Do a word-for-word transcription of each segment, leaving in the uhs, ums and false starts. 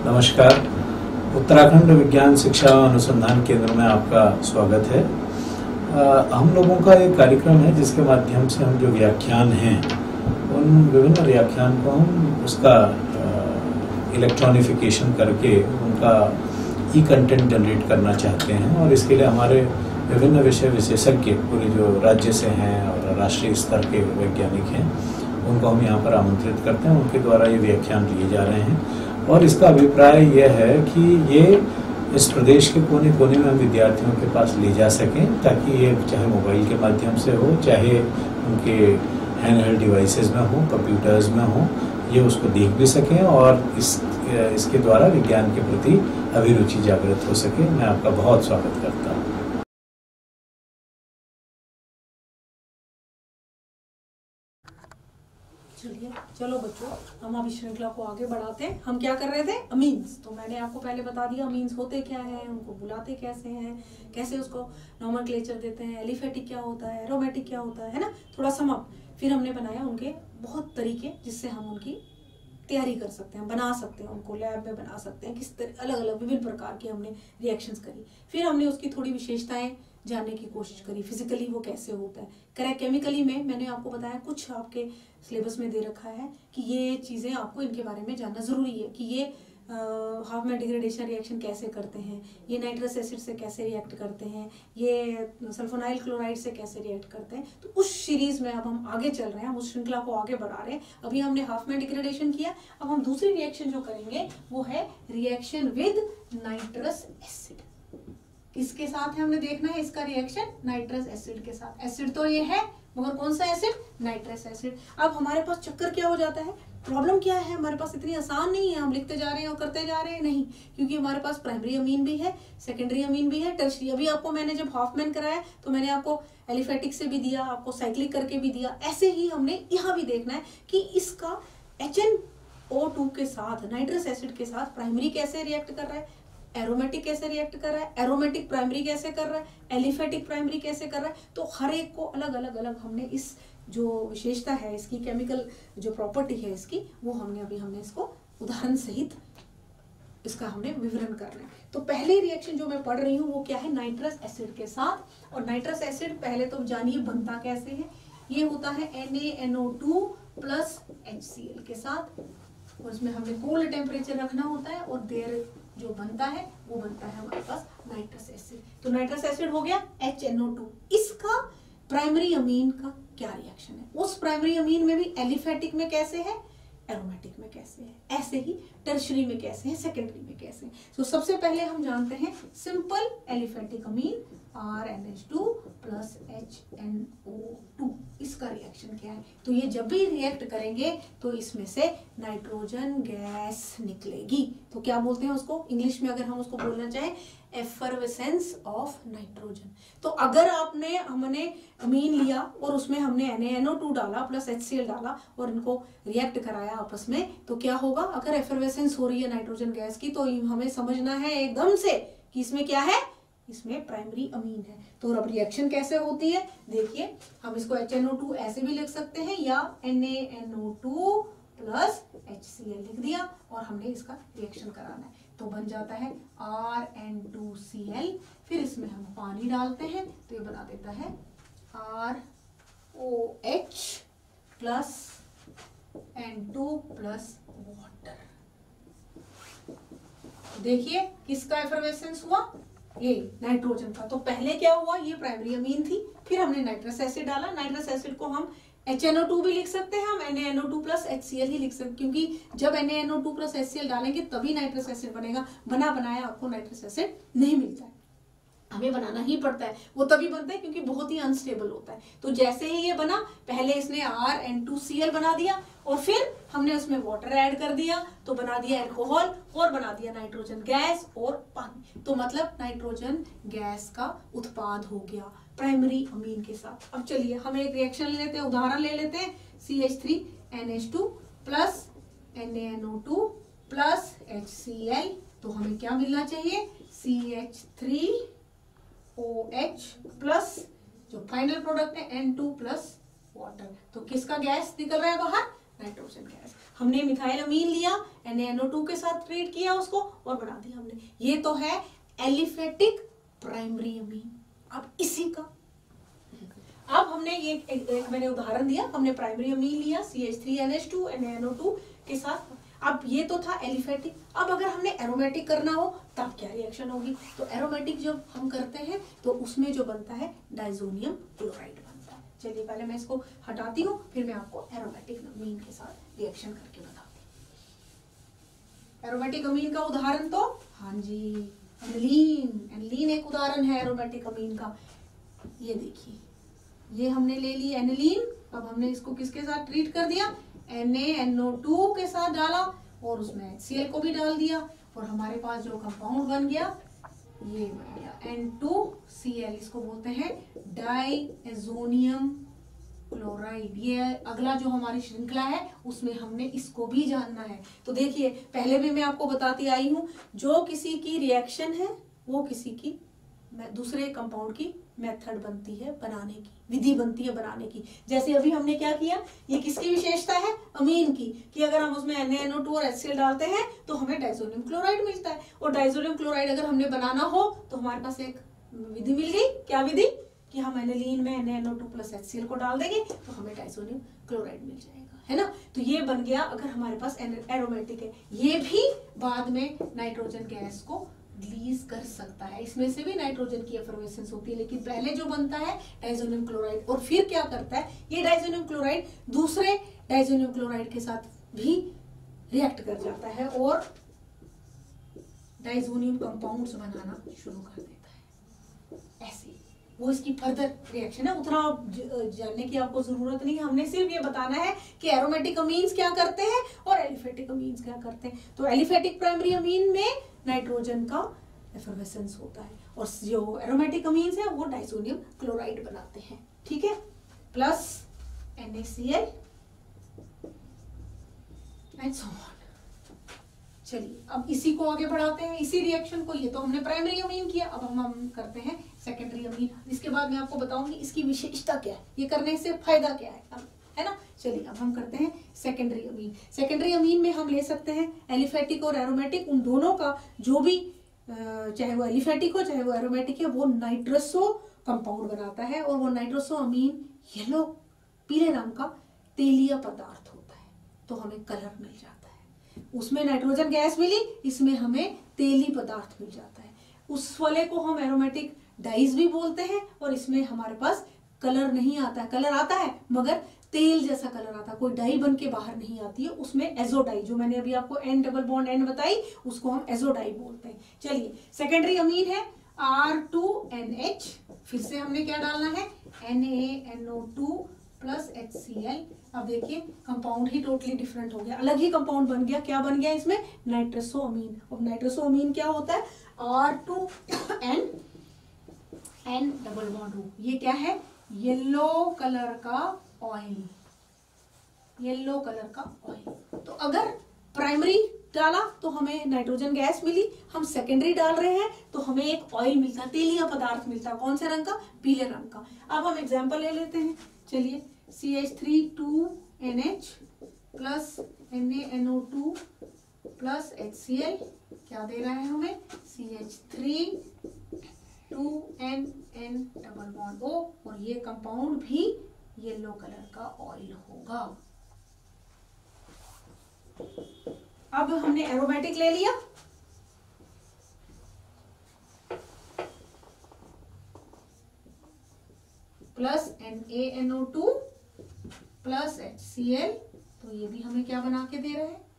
नमस्कार। उत्तराखंड विज्ञान शिक्षा अनुसंधान केंद्र में आपका स्वागत है। आ, हम लोगों का एक कार्यक्रम है जिसके माध्यम से हम जो व्याख्यान हैं उन विभिन्न व्याख्यान को हम उसका इलेक्ट्रॉनिफिकेशन करके उनका ई कंटेंट जनरेट करना चाहते हैं और इसके लिए हमारे विभिन्न विषय विशेषज्ञ पूरे जो राज्य से हैं और राष्ट्रीय स्तर के वैज्ञानिक हैं उनको हम यहाँ पर आमंत्रित करते हैं। उनके द्वारा ये व्याख्यान लिए जा रहे हैं और इसका अभिप्राय यह है कि ये इस प्रदेश के कोने कोने में हम विद्यार्थियों के पास ले जा सकें ताकि ये चाहे मोबाइल के माध्यम से हो, चाहे उनके हैंड हेल्ड डिवाइसेस में हो, कंप्यूटर्स में हो, ये उसको देख भी सकें और इस इसके द्वारा विज्ञान के प्रति अभिरुचि जागृत हो सके। मैं आपका बहुत स्वागत करता हूँ। चलिए चलो बच्चों, हम अभी श्रृंखला को आगे बढ़ाते हैं। हम क्या कर रहे थे? अमीन्स। तो मैंने आपको पहले बता दिया अमीन्स होते क्या हैं, उनको बुलाते कैसे हैं, कैसे उसको नॉमेनक्लेचर देते हैं, एलिफेटिक क्या होता है, एरोमेटिक क्या होता है, है ना, थोड़ा समअप। फिर हमने बनाया उनके बहुत तरीके जिससे हम उनकी तैयारी कर सकते हैं, बना सकते हैं, उनको लैब में बना सकते हैं, किस तरह अलग अलग विभिन्न प्रकार की हमने रिएक्शंस करी। फिर हमने उसकी थोड़ी विशेषताएं जानने की कोशिश करी, फिजिकली वो कैसे होता है। करेक्ट केमिकली में मैंने आपको बताया, कुछ आपके सिलेबस में दे रखा है कि ये चीज़ें आपको इनके बारे में जानना ज़रूरी है कि ये हाफ में डिग्रेडेशन रिएक्शन कैसे करते हैं, ये नाइट्रस एसिड से कैसे रिएक्ट करते हैं, ये सल्फोनाइल क्लोराइड से कैसे रिएक्ट करते हैं। तो उस सीरीज में अब हम आगे चल रहे हैं, हम उस श्रृंखला को आगे बढ़ा रहे हैं। अभी हमने हाफ में डिग्रेडेशन किया, अब हम दूसरी रिएक्शन जो करेंगे वो है रिएक्शन विद नाइट्रस एसिड। किसके साथ है हमने देखना है इसका रिएक्शन? नाइट्रस एसिड के साथ। एसिड तो ये है मगर कौन सा एसिड? Nitrous acid. अब हमारे पास चक्कर क्या हो जाता है, प्रॉब्लम क्या है, हमारे पास इतनी आसान नहीं है, हम लिखते जा रहे हैं और करते जा रहे हैं, नहीं, क्योंकि हमारे पास प्राइमरी अमीन भी है, सेकेंडरी अमीन भी है, टर्शरी। अभी आपको मैंने जब हाफमैन कराया तो मैंने आपको एलिफेटिक से भी दिया, आपको साइक्लिक करके भी दिया। ऐसे ही हमने यहाँ भी देखना है कि इसका एच एन ओ टू के साथ, नाइट्रस एसिड के साथ प्राइमरी कैसे रिएक्ट कर रहा है, एरोमेटिक कैसे रिएक्ट कर रहा है, एरोमेटिक प्राइमरी कैसे कर रहा है, एलिफेटिक प्राइमरी कैसे कर रहा है। तो हर एक को अलग अलग अलग हमने इस जो विशेषता है इसकी, केमिकल जो प्रॉपर्टी है इसकी, वो हमने अभी हमने इसको उदाहरण सहित इसका हमने विवरण करना है। तो पहली रिएक्शन जो मैं पढ़ रही हूँ वो क्या है? नाइट्रस एसिड के साथ। और नाइट्रस एसिड पहले तो जानिए बनता कैसे है। ये होता है N A N O two plus H C L के साथ, और इसमें हमने कोल्ड टेम्परेचर रखना होता है और देर जो बनता है वो बनता है हमारे पास नाइट्रस एसिड। तो नाइट्रस एसिड हो गया एच एन ओ टू। इसका प्राइमरी अमीन का क्या रिएक्शन है? उस प्राइमरी अमीन में भी एलिफेटिक में कैसे है, एरोमेटिक में कैसे है, ऐसे ही टर्शरी में कैसे है, सेकेंडरी में कैसे है। तो सबसे पहले हम जानते हैं simple aliphatic amine R N H two plus H N O two, इसका रिएक्शन क्या है? तो ये जब भी रिएक्ट करेंगे तो इसमें से नाइट्रोजन गैस निकलेगी। तो क्या बोलते हैं उसको इंग्लिश में, अगर हम उसको बोलना चाहें, एफरवेसेंस ऑफ नाइट्रोजन। तो अगर आपने हमने अमीन लिया और उसमें हमने N A N O two डाला प्लस एच सी एल डाला और इनको रिएक्ट कराया आपस में, तो क्या होगा? अगर एफरवेसेंस हो रही है नाइट्रोजन गैस की तो हमें समझना है एकदम से कि इसमें क्या है, इसमें प्राइमरी अमीन है। तो अब रिएक्शन कैसे होती है देखिए, हम इसको एच एन ओ टू ऐसे भी लिख सकते हैं या N A N O two plus H C L लिख दिया और हमने इसका रिएक्शन कराना है। तो बन जाता है R N two C L. फिर इसमें हम पानी डालते हैं तो ये बना देता है R O H plus N two plus water. देखिए किसका एफरवेसेंस हुआ? ये नाइट्रोजन का। तो पहले क्या हुआ, ये प्राइमरी अमीन थी, फिर हमने नाइट्रस एसिड डाला। नाइट्रस एसिड को हम एच एन ओ टू भी लिख सकते हैं, हम N A N O two plus H C L ही लिख सकते हैं, क्योंकि जब N A N O two plus H C L डालेंगे तभी नाइट्रस एसिड बनेगा। बना बनाया आपको नाइट्रस एसिड नहीं मिलता है, हमें बनाना ही पड़ता है। वो तभी बनता है क्योंकि बहुत ही अनस्टेबल होता है। तो जैसे ही ये बना, पहले इसने R N two C L बना दिया और फिर हमने उसमें वाटर ऐड कर दिया तो बना दिया अल्कोहल और बना दिया नाइट्रोजन गैस और पानी। तो मतलब नाइट्रोजन गैस का उत्पाद हो गया प्राइमरी अमीन के साथ। अब चलिए हम एक रिएक्शन ले लेते हैं, उदाहरण ले लेते हैं। C H three N H two plus N A N O two plus H C L. तो हमें क्या मिलना चाहिए? C H three O H plus जो फाइनल प्रोडक्ट है एन टू प्लस वाटर। तो किसका गैस निकल रहा है बाहर? Nitrogen gas. हमने मिथाइल अमीन लिया, N A N O two के साथ ट्रीट किया उसको और बना दिया हमने। ये तो है एलिफेटिक प्राइमरी अमीन। अब इसी का अब हमने ये एक, एक मैंने उदाहरण दिया, हमने प्राइमरी अमीन लिया C H three N H two N A N O two के साथ। अब ये तो था एलिफेटिक। अब अगर हमने एरोमेटिक करना हो तब क्या रिएक्शन होगी? तो एरोमेटिक जब हम करते हैं तो उसमें जो बनता है डाइजोनियम क्लोराइड बनता है। चलिए पहले मैं इसको हटाती हूँ, फिर मैं आपको एरोमेटिक अमीन के साथ रिएक्शन करके बताती हूँ। एरोमेटिक अमीन का उदाहरण तो हाँ जी एनिलीन। एनिलीन एक उदाहरण है एरोमेटिक अमीन का। ये देखिए, ये हमने ले ली एनिलीन। अब हमने इसको किसके साथ ट्रीट कर दिया? N A N O two के साथ डाला और उसमें एच सी एल को भी डाल दिया और हमारे पास जो कंपाउंड बन गया ये बन गया एन टू सी एल। इसको बोलते हैं डाइएजोनियम क्लोराइड। ये अगला जो हमारी श्रृंखला है उसमें हमने इसको भी जानना है। तो देखिए पहले भी मैं आपको बताती आई हूं, जो किसी की रिएक्शन है वो किसी की दूसरे कंपाउंड की मेथड बनती है बनाने की, विधि बनती है बनाने की। जैसे अभी हमने क्या किया, ये किसकी विशेषता है? अमीन की, कि अगर हम उसमें N A N O two और एच सी एल डालते हैं तो हमें डाइजोनियम क्लोराइड मिलता है। और डाइजोनियम क्लोराइड अगर हमने बनाना हो तो हमारे पास एक विधि मिल गई। क्या विधि? कि हम एनिलीन में N A N O two plus H C L को डाल देंगे तो हमें डाइजोनियम क्लोराइड मिल जाएगा, है ना। तो ये बन गया अगर हमारे पास एरोमेटिक है। ये भी बाद में नाइट्रोजन गैस को रिलीज कर सकता है। इसमें से भी नाइट्रोजन की एफर्वेसेंस होती है, लेकिन पहले जो बनता है डाइजोनियम क्लोराइड और फिर क्या करता है ये डाइजोनियम क्लोराइड दूसरे डाइजोनियम क्लोराइड के साथ भी रिएक्ट कर जाता है और डाइजोनियम कंपाउंड्स बनाना शुरू कर देता है। ऐसे वो इसकी फर्दर रिएक्शन है, उतना जानने की आपको जरूरत नहीं है। हमने सिर्फ ये बताना है कि एरोमेटिक अमीन्स क्या करते हैं और एलिफेटिक अमीन्स क्या करते हैं। तो एलिफेटिक प्राइमरी अमीन में नाइट्रोजन का एफर्वेसेंस होता है और जो एरोमेटिक अमीन्स है वो डाइजोनियम क्लोराइड बनाते हैं, ठीक है, plus N A C L and so on. चलिए अब इसी को आगे बढ़ाते हैं, इसी रिएक्शन को। ये तो हमने प्राइमरी अमीन किया, अब हम, हम करते हैं सेकेंडरी अमीन। इसके बाद मैं आपको बताऊंगी इसकी विशेषता क्या है, ये करने से फायदा क्या है, है ना। चलिए अब हम करते हैं सेकेंडरी अमीन। सेकेंडरी अमीन में हम ले सकते हैं एलिफेटिक और एरोमेटिक, उन दोनों का जो भी चाहे वो एलिफेटिक हो चाहे वो एरोमेटिक है वो नाइट्रोसो कंपाउंड बनाता है और वो नाइट्रोसो अमीन येलो पीले रंग का तेलीय पदार्थ होता है, तो हमें कलर मिल जाता है। उसमें नाइट्रोजन गैस मिली, इसमें हमें तेली पदार्थ मिल जाता है। उस वाले को हम एरोमेटिक डाइज भी बोलते हैं और इसमें हमारे पास कलर नहीं आता है, कलर आता है मगर तेल जैसा कलर आता है, कोई डाई बन के बाहर नहीं आती है। उसमें एजोडाई, जो मैंने अभी आपको एन डबल बॉन्ड एन बताई, उसको हम एजोडाई बोलते हैं। चलिए सेकेंडरी अमीन है आर टू एन एच, फिर से हमने क्या डालना है N A N O two plus H C L. अब देखिए कंपाउंड ही टोटली डिफरेंट हो गया, अलग ही कंपाउंड बन गया। क्या बन गया इसमें? Nitroso amine. अब नाइट्रोसो अमीन क्या होता है? R two N N double bond O. ये क्या है? येलो कलर का ऑयल, येलो कलर का ऑयल। तो अगर प्राइमरी डाला तो हमें नाइट्रोजन गैस मिली, हम सेकेंडरी डाल रहे हैं तो हमें एक ऑयल मिलता है, तेलीय पदार्थ मिलता है। कौन से रंग का? पीले रंग का। अब हम एग्जांपल ले लेते हैं। चलिए C H three two N H plus N A N O two plus H C L क्या दे रहा है हमें? C H three two N N double bond O, और ये कंपाउंड भी येलो कलर का ऑयल होगा। अब हमने एरोमेटिक ले लिया, plus N A N O two plus H C L, तो ये भी हमें क्या बना के दे रहा है?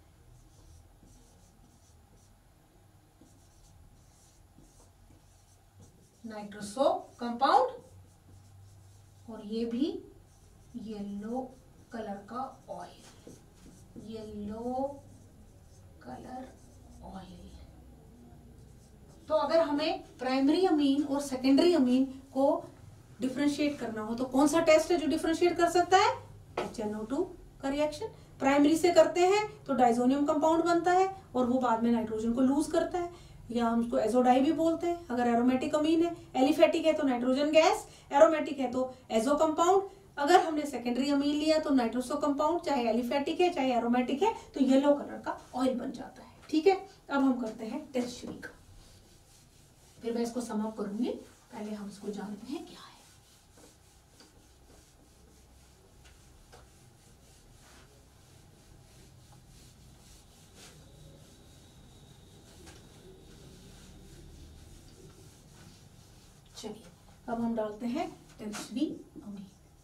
नाइट्रोसो कंपाउंड, और ये भी येलो कलर का ऑयल, येलो कलर ऑयल। तो अगर हमें प्राइमरी अमीन और सेकेंडरी अमीन को डिफरेंशिएट करना हो तो कौन सा टेस्ट है जो डिफरेंशिएट कर सकता है? एच एन ओ टू का रिएक्शन। प्राइमरी से करते हैं तो डाइजोनियम कंपाउंड बनता है और वो बाद में नाइट्रोजन को लूज करता है, या हम उसको एजोडाई भी बोलते हैं। अगर एरोमेटिक अमीन है, एलिफेटिक है तो नाइट्रोजन गैस, एरोमेटिक है तो एजो कंपाउंड। अगर हमने सेकेंडरी अमीन लिया तो नाइट्रोसो कंपाउंड चाहे एलिफेटिक है चाहे एरोमेटिक है तो येलो कलर का ऑयल बन जाता है। ठीक है, अब हम करते हैं टर्शियरी का, फिर मैं इसको सम अप करूंगी, पहले हम इसको जानते हैं क्या है। चलिए अब हम डालते हैं tertiary amine,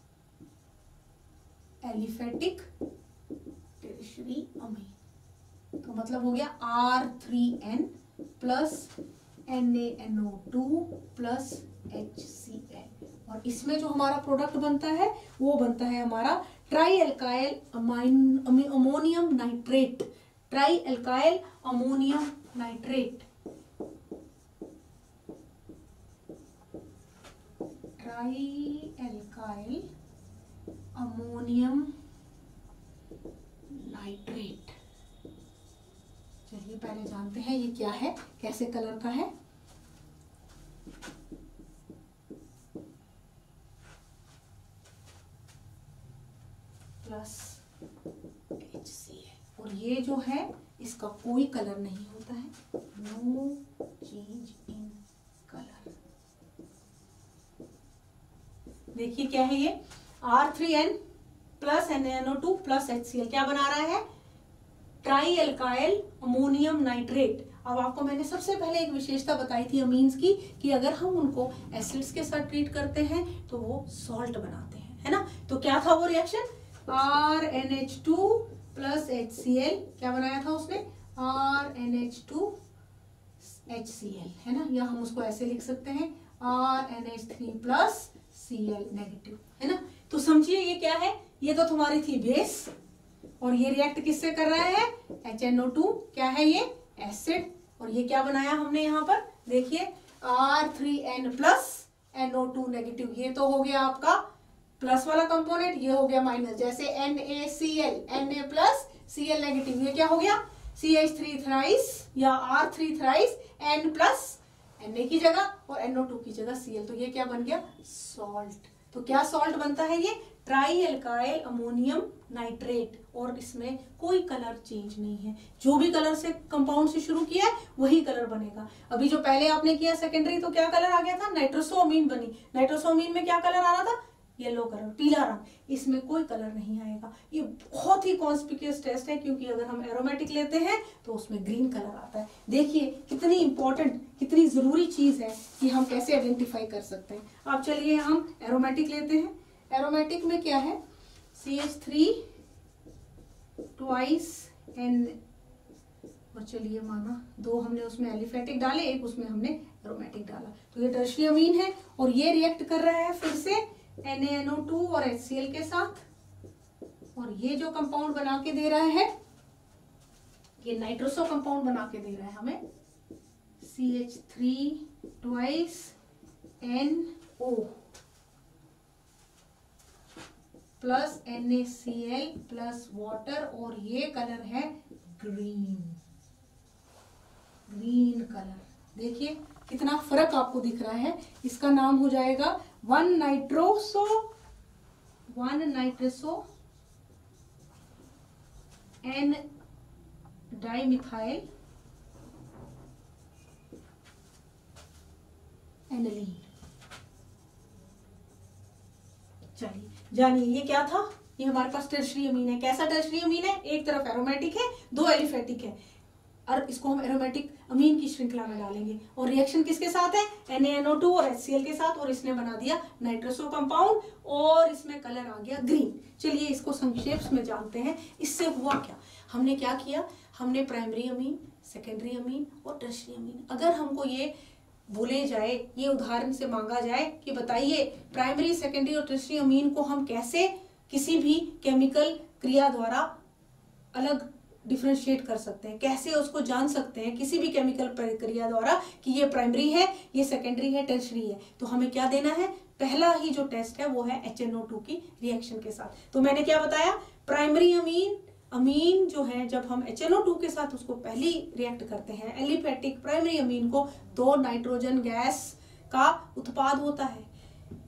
aliphatic tertiary amine, तो मतलब हो गया R three N plus N A N O two plus H C L, और इसमें जो हमारा प्रोडक्ट बनता है वो बनता है हमारा trialkyl ammonium nitrate, trialkyl ammonium nitrate, trialkyl ammonium nitrate. चलिए पहले जानते हैं ये क्या है, कैसे कलर का है। प्लस एच सी एल, और ये जो है इसका कोई कलर नहीं होता है, नो चेंज इन कलर। देखिए क्या है ये, R three N plus N A N O two plus H C L क्या बना रहा है, ट्राई एल्काइल अमोनियम नाइट्रेट। अब आपको मैंने सबसे पहले एक विशेषता बताई थी अमीन्स की कि अगर हम उनको एसिड्स के साथ ट्रीट करते हैं तो वो सॉल्ट बनाते हैं, है ना। तो क्या था वो reaction, R N H two plus H C L, क्या बनाया था उसने, R N H two H C L, है ना, या हम उसको ऐसे लिख सकते हैं R N H three plus C L negative, है ना। तो समझिए ये क्या है, ये तो तुम्हारी थी बेस, और ये रिएक्ट किससे कर रहा है, एच एन ओ टू, क्या है ये एसिड, और ये क्या बनाया हमने यहाँ पर, देखिए R three N plus N O two negative, ये तो हो गया आपका प्लस वाला कंपोनेंट, ये हो गया माइनस, जैसे N A C L, N A plus C L negative, ये क्या हो गया सी एच थ्री थ्राइस या R three thrice N plus N A की जगह और एन ओ टू की जगह सी एल, तो ये क्या बन गया सॉल्ट। तो क्या सॉल्ट बनता है ये, ट्राई एल्काइल अमोनियम नाइट्रेट, और इसमें कोई कलर चेंज नहीं है, जो भी कलर से कंपाउंड से शुरू किया है वही कलर बनेगा। अभी जो पहले आपने किया सेकेंडरी, तो क्या कलर आ गया था, नाइट्रोसोअमीन बनी, नाइट्रोसोअमीन में क्या कलर आ रहा था, येलो कलर, पीला रंग, इसमें कोई कलर नहीं आएगा। ये बहुत ही कॉन्स्पिक्यूअस टेस्ट है, क्योंकि अगर हम एरोमेटिक लेते हैं तो उसमें ग्रीन कलर आता है। देखिए कितनी इंपॉर्टेंट, कितनी जरूरी चीज है कि हम कैसे आइडेंटिफाई कर सकते हैं। अब चलिए हम एरोमेटिक लेते हैं, एरोमेटिक में क्या है, C H three twice N, और चलिए माना दो हमने उसमें एलिफेटिक डाले, एक उसमें हमने एरोमेटिक डाला, तो ये टर्शियरी अमीन है, और ये रिएक्ट कर रहा है फिर से N A N O two और एच सी एल के साथ, और ये जो कंपाउंड बना के दे रहा है ये नाइट्रोसो कंपाउंड बना के दे रहा है हमें, C H three twice N O plus N A C L plus water, और ये कलर है ग्रीन, ग्रीन कलर। देखिए कितना फर्क आपको दिख रहा है, इसका नाम हो जाएगा one nitroso one nitroso N dimethyl aniline. चलिए जानिए ये क्या था, ये हमारे पास टर्शियरी अमीन है। कैसा टर्शियरी अमीन है, एक तरफ एरोमेटिक है, दो एलिफेटिक है, और इसको हम एरोमेटिक अमीन की श्रृंखला में डालेंगे, और रिएक्शन किसके साथ है, N A N O two और एच सी एल के साथ, और इसने बना दिया नाइट्रोसो कंपाउंड, और इसमें कलर आ गया ग्रीन। चलिए इसको संक्षेप में जानते हैं, इससे हुआ क्या, हमने क्या किया, हमने प्राइमरी अमीन, सेकेंडरी अमीन और टर्शियरी अमीन, अगर हमको ये बोले जाए, ये उदाहरण से मांगा जाए कि बताइए प्राइमरी सेकेंडरी और टर्शियरी अमीन को हम कैसे किसी भी केमिकल क्रिया द्वारा अलग डिफरेंशिएट कर सकते हैं, कैसे उसको जान सकते हैं किसी भी केमिकल प्रक्रिया द्वारा कि ये प्राइमरी है, ये सेकेंडरी है, टर्शियरी है, तो हमें क्या देना है, पहला ही जो टेस्ट है वो है एच एन ओ टू की रिएक्शन के साथ। तो मैंने क्या बताया, प्राइमरी अमीन अमीन जो है जब हम एच एन ओ टू के साथ उसको पहली रिएक्ट करते हैं, एलिफेटिक प्राइमरी अमीन को, तो नाइट्रोजन गैस का उत्पाद होता है,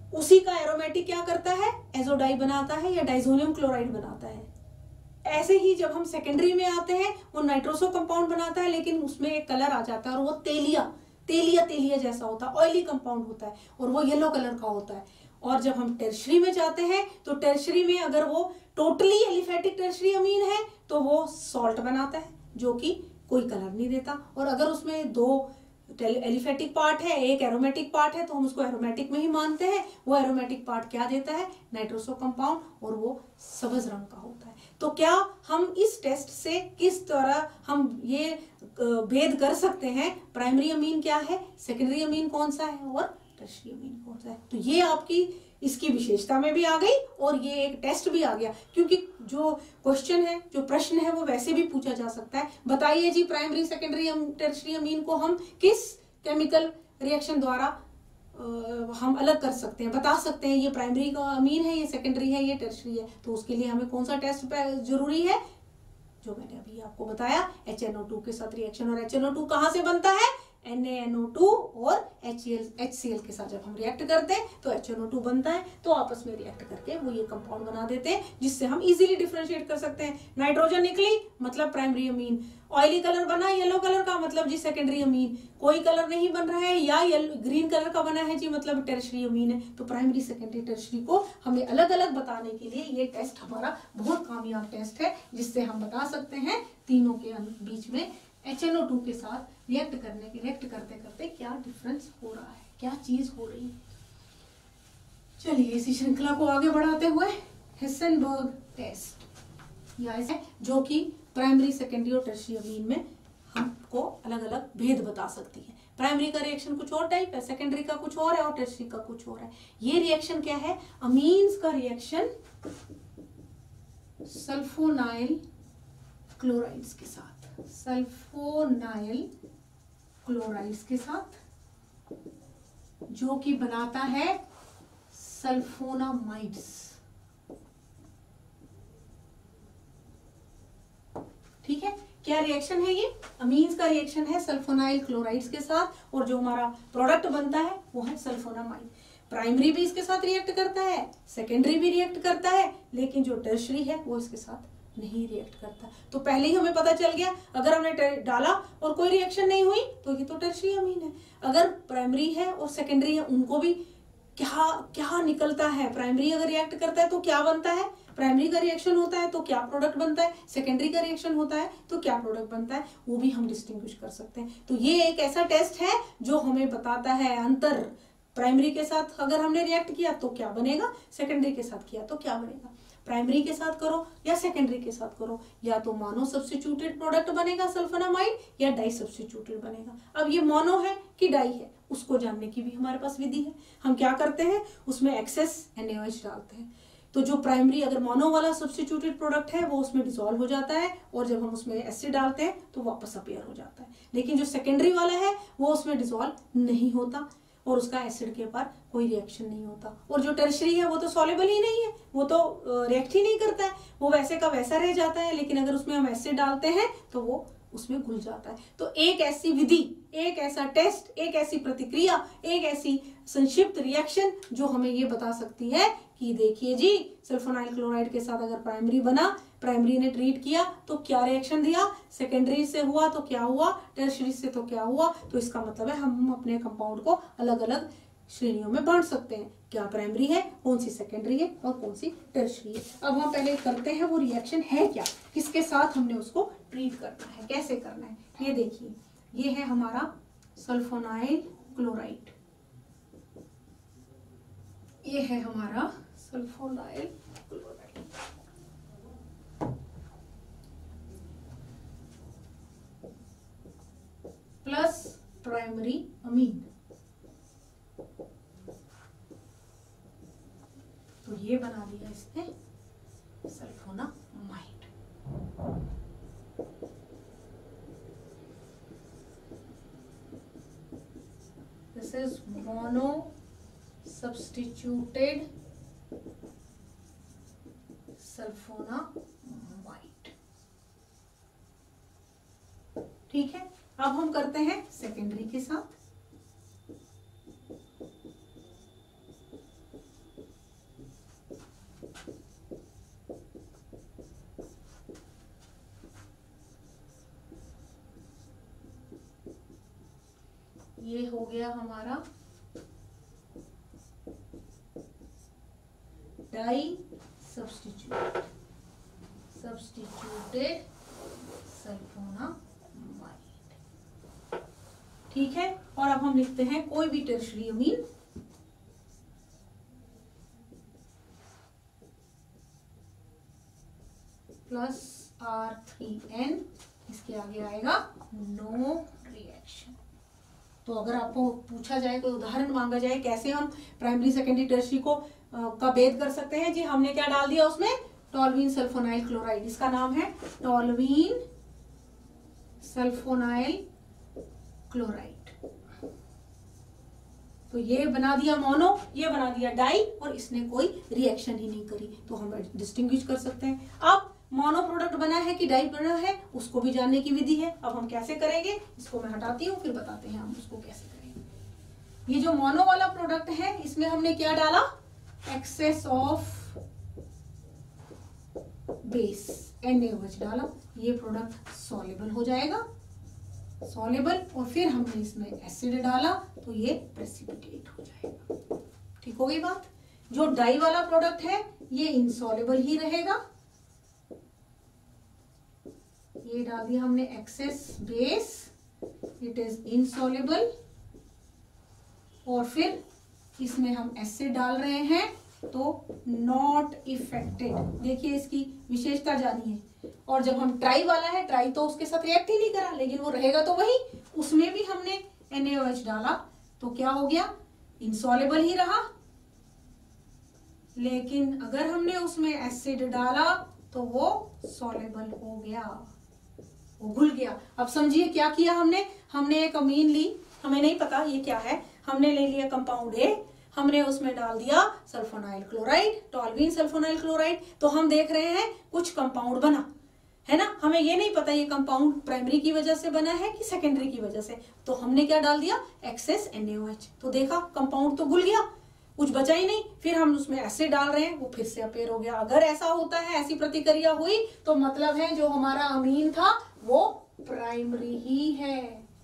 उसी का एरोमेटिक क्या करता है, एजोडाई बनाता है या डाइजोनियम क्लोराइड बनाता है। ऐसे ही जब हम सेकेंडरी में आते हैं वो नाइट्रोसो कंपाउंड बनाता है, लेकिन उसमें एक कलर आ जाता है और वो तेलिया तेलिया तेलिया जैसा होता है, ऑयली कंपाउंड होता है और वो येलो कलर का होता है। और जब हम टर्शरी में जाते हैं तो टर्शरी में अगर वो टोटली एलिफेटिक टर्शरी अमीन है तो वो सॉल्ट बनाता है जो कि कोई कलर नहीं देता। और अगर उसमें दो एलिफेटिक पार्ट है, एक एरोमेटिक पार्ट है, तो हम उसको एरोमेटिक में ही मानते हैं। वो एरोमेटिक पार्ट क्या देता है, नाइट्रोसो कंपाउंड, और वो सब्ज रंग का होता है। तो क्या हम इस टेस्ट से किस तरह हम ये भेद कर सकते हैं प्राइमरी अमीन क्या है, सेकेंडरी अमीन कौन सा है और टर्शरी अमीन कौन सा है। तो ये आपकी इसकी विशेषता में भी आ गई और ये एक टेस्ट भी आ गया, क्योंकि जो क्वेश्चन है, जो प्रश्न है, वो वैसे भी पूछा जा सकता है। बताइए जी, प्राइमरी सेकेंडरी टर्शरी अमीन को हम किस केमिकल रिएक्शन द्वारा आ, हम अलग कर सकते हैं, बता सकते हैं ये प्राइमरी का अमीन है, ये सेकेंडरी है, ये टर्शरी है। तो उसके लिए हमें कौन सा टेस्ट जरूरी है, जो मैंने अभी आपको बताया, एच एन ओ टू के साथ रिएक्शन। और एच एन ओ टू कहां से बनता है, N A N O two और एच सी एल के साथ जब हम रिएक्ट करते हैं तो एच एन ओ टू बनता है। तो आपस में रिएक्ट करके वो ये कंपाउंड बना देते हैं जिससे हम इजीली डिफरेंशिएट कर सकते हैं। नाइट्रोजन निकली मतलब प्राइमरी अमीन, ऑयली कलर बना येलो कलर का मतलब जी सेकेंडरी अमीन, कोई कलर नहीं बन रहा है या ग्रीन कलर का बना है जी मतलब टर्शरी अमीन है। तो प्राइमरी सेकेंडरी टर्शरी को हमें अलग अलग बताने के लिए ये टेस्ट हमारा बहुत कामयाब टेस्ट है, जिससे हम बता सकते हैं तीनों के बीच में एच एन ओ टू के साथ रिएक्ट करने के रिएक्ट करते करते क्या डिफरेंस हो रहा है, क्या चीज हो रही है। चलिए इसी श्रृंखला को आगे बढ़ाते हुए हेसेनबर्ग टेस्ट या ऐसे जो कि प्राइमरी सेकेंडरी और टर्शरी अमीन में हमको अलग अलग भेद बता सकती है। प्राइमरी का रिएक्शन कुछ और टाइप है, सेकेंडरी का कुछ और है और टर्शरी का कुछ और है। ये रिएक्शन क्या है, अमीन्स का रिएक्शन सल्फोनाइल क्लोराइड्स के साथ, सल्फोनाइल क्लोराइड्स के साथ, जो कि बनाता है सल्फोनामाइड्स। ठीक है, क्या रिएक्शन है ये, अमीन्स का रिएक्शन है सल्फोनाइल क्लोराइड्स के साथ और जो हमारा प्रोडक्ट बनता है वो है सल्फोनामाइड। प्राइमरी भी इसके साथ रिएक्ट करता है, सेकेंडरी भी रिएक्ट करता है, लेकिन जो टर्शरी है वो इसके साथ नहीं रिएक्ट करता। तो पहले ही हमें पता चल गया, अगर हमने डाला और कोई रिएक्शन नहीं हुई तो ये तो टर्शरी अमीन है। अगर प्राइमरी है और सेकेंडरी है, उनको भी क्या क्या निकलता है, प्राइमरी अगर रिएक्ट करता है तो क्या बनता है, प्राइमरी का रिएक्शन होता है तो क्या प्रोडक्ट बनता है, सेकेंडरी का रिएक्शन होता है तो क्या प्रोडक्ट बनता है, वो भी हम डिस्टिंग्विश कर सकते हैं। तो ये एक ऐसा टेस्ट है जो हमें बताता है अंतर, प्राइमरी के साथ अगर हमने रिएक्ट किया तो क्या बनेगा, सेकेंडरी के साथ किया तो क्या बनेगा। प्राइमरी के साथ करो या सेकेंडरी के साथ करो, या तो मोनो सब्स्टिट्यूटेड प्रोडक्ट बनेगा सल्फोनामाइड या डाई सब्स्टिट्यूटेड बनेगा। अब ये मोनो है कि डाई है उसको जानने की भी हमारे पास विधि है। हम क्या करते हैं, उसमें excess N A O H डालते हैं, तो जो प्राइमरी अगर मोनो वाला सब्स्टिट्यूटेड प्रोडक्ट है वो उसमें डिसॉल्व हो जाता है और जब हम उसमें एसिड डालते हैं तो वापस अपीयर हो जाता है। लेकिन जो सेकेंडरी वाला है वो उसमें डिसॉल्व नहीं होता और उसका एसिड के ऊपर कोई रिएक्शन नहीं होता। और जो टर्शरी है वो तो सॉल्युबल ही नहीं है, वो तो रिएक्ट ही नहीं करता है, वो वैसे का वैसा रह जाता है। लेकिन अगर उसमें हम एसिड डालते हैं तो वो उसमें घुल जाता है। तो एक ऐसी विधि, एक ऐसा टेस्ट, एक ऐसी प्रतिक्रिया, एक ऐसी संक्षिप्त रिएक्शन जो हमें ये बता सकती है कि देखिए जी सल्फोनाइल क्लोराइड के साथ अगर प्राइमरी बना, प्राइमरी ने ट्रीट किया तो क्या रिएक्शन दिया, सेकेंडरी से हुआ तो क्या हुआ, टर्शरी से तो क्या हुआ। तो इसका मतलब है हम अपने कंपाउंड को अलग अलग श्रेणियों में बांट सकते हैं, क्या प्राइमरी है, कौन सी सेकेंडरी है और कौन सी टर्शरी है। अब हम पहले करते हैं वो रिएक्शन है क्या, किसके साथ हमने उसको ट्रीट करना है, कैसे करना है। ये देखिए, ये है हमारा सल्फोनाइल क्लोराइड, ये है हमारा sulphonyl chloride, plus primary amine. तो ये बना दिया इसने sulphonamide. This is mono substituted sulphonamide. ठीक है, अब हम करते हैं सेकेंडरी के साथ। हो गया हमारा डाई सब्स्टिट्यूट सब्स्टिट्यूटेड सल्फोनामाइड। ठीक है, और अब हम लिखते हैं कोई भी tertiary amine plus R three N, इसके आगे आएगा नो रिएक्शन। तो अगर आपको पूछा जाए, कोई उदाहरण मांगा जाए कैसे हम प्राइमरी सेकेंडरी टर्शरी को आ, का भेद कर सकते हैं, जी हमने क्या डाल दिया उसमें, टॉल्वीन सल्फोनाइल क्लोराइड, इसका नाम है टॉल्वीन सल्फोनाइल क्लोराइड। तो ये बना दिया मोनो, ये बना दिया डाई, और इसने कोई रिएक्शन ही नहीं करी, तो हम डिस्टिंग्विश कर सकते हैं। अब मोनो प्रोडक्ट बना है कि डाई बना है, उसको भी जानने की विधि है। अब हम कैसे करेंगे, इसको मैं हटाती हूँ, फिर बताते हैं हम उसको कैसे करेंगे। ये जो मोनो वाला प्रोडक्ट है, इसमें हमने क्या डाला, excess of base N A O H डाला, ये प्रोडक्ट सॉल्युबल हो जाएगा, सॉल्युबल, और फिर हमने इसमें एसिड डाला तो ये प्रेसिपिटेट हो जाएगा। ठीक हो गई बात। जो डाई वाला प्रोडक्ट है ये इनसॉल्युबल ही रहेगा, ये डाल दिया हमने excess base, it is insoluble, और फिर इसमें हम एसिड डाल रहे हैं तो नॉट इफेक्टेड। देखिए इसकी विशेषता जानिए। और जब हम ट्राई वाला है, ट्राई तो उसके साथ रिएक्ट ही नहीं करा, लेकिन वो रहेगा तो वही, उसमें भी हमने एन ए ओ एच डाला तो क्या हो गया, इनसॉल्युबल ही रहा। लेकिन अगर हमने उसमें एसिड डाला तो वो सॉल्युबल हो गया, वो घुल गया। अब समझिए क्या किया हमने, हमने एक अमीन ली, हमें नहीं पता ये क्या है, हमने ले लिया कंपाउंड ए, हमने उसमें डाल दिया sulphonyl chloride, toluene sulphonyl chloride. तो हम देख रहे हैं कुछ कंपाउंड बना है ना, हमें ये नहीं पता ये कंपाउंड प्राइमरी की वजह से बना है कि सेकेंडरी की वजह से। तो हमने क्या डाल दिया, excess N A O H, तो देखा कंपाउंड तो घुल गया, कुछ बचा ही नहीं। फिर हम उसमें एसिड डाल रहे हैं, वो फिर से अपेयर हो गया। अगर ऐसा होता है, ऐसी प्रतिक्रिया हुई, तो मतलब है जो हमारा अमीन था वो प्राइमरी ही है।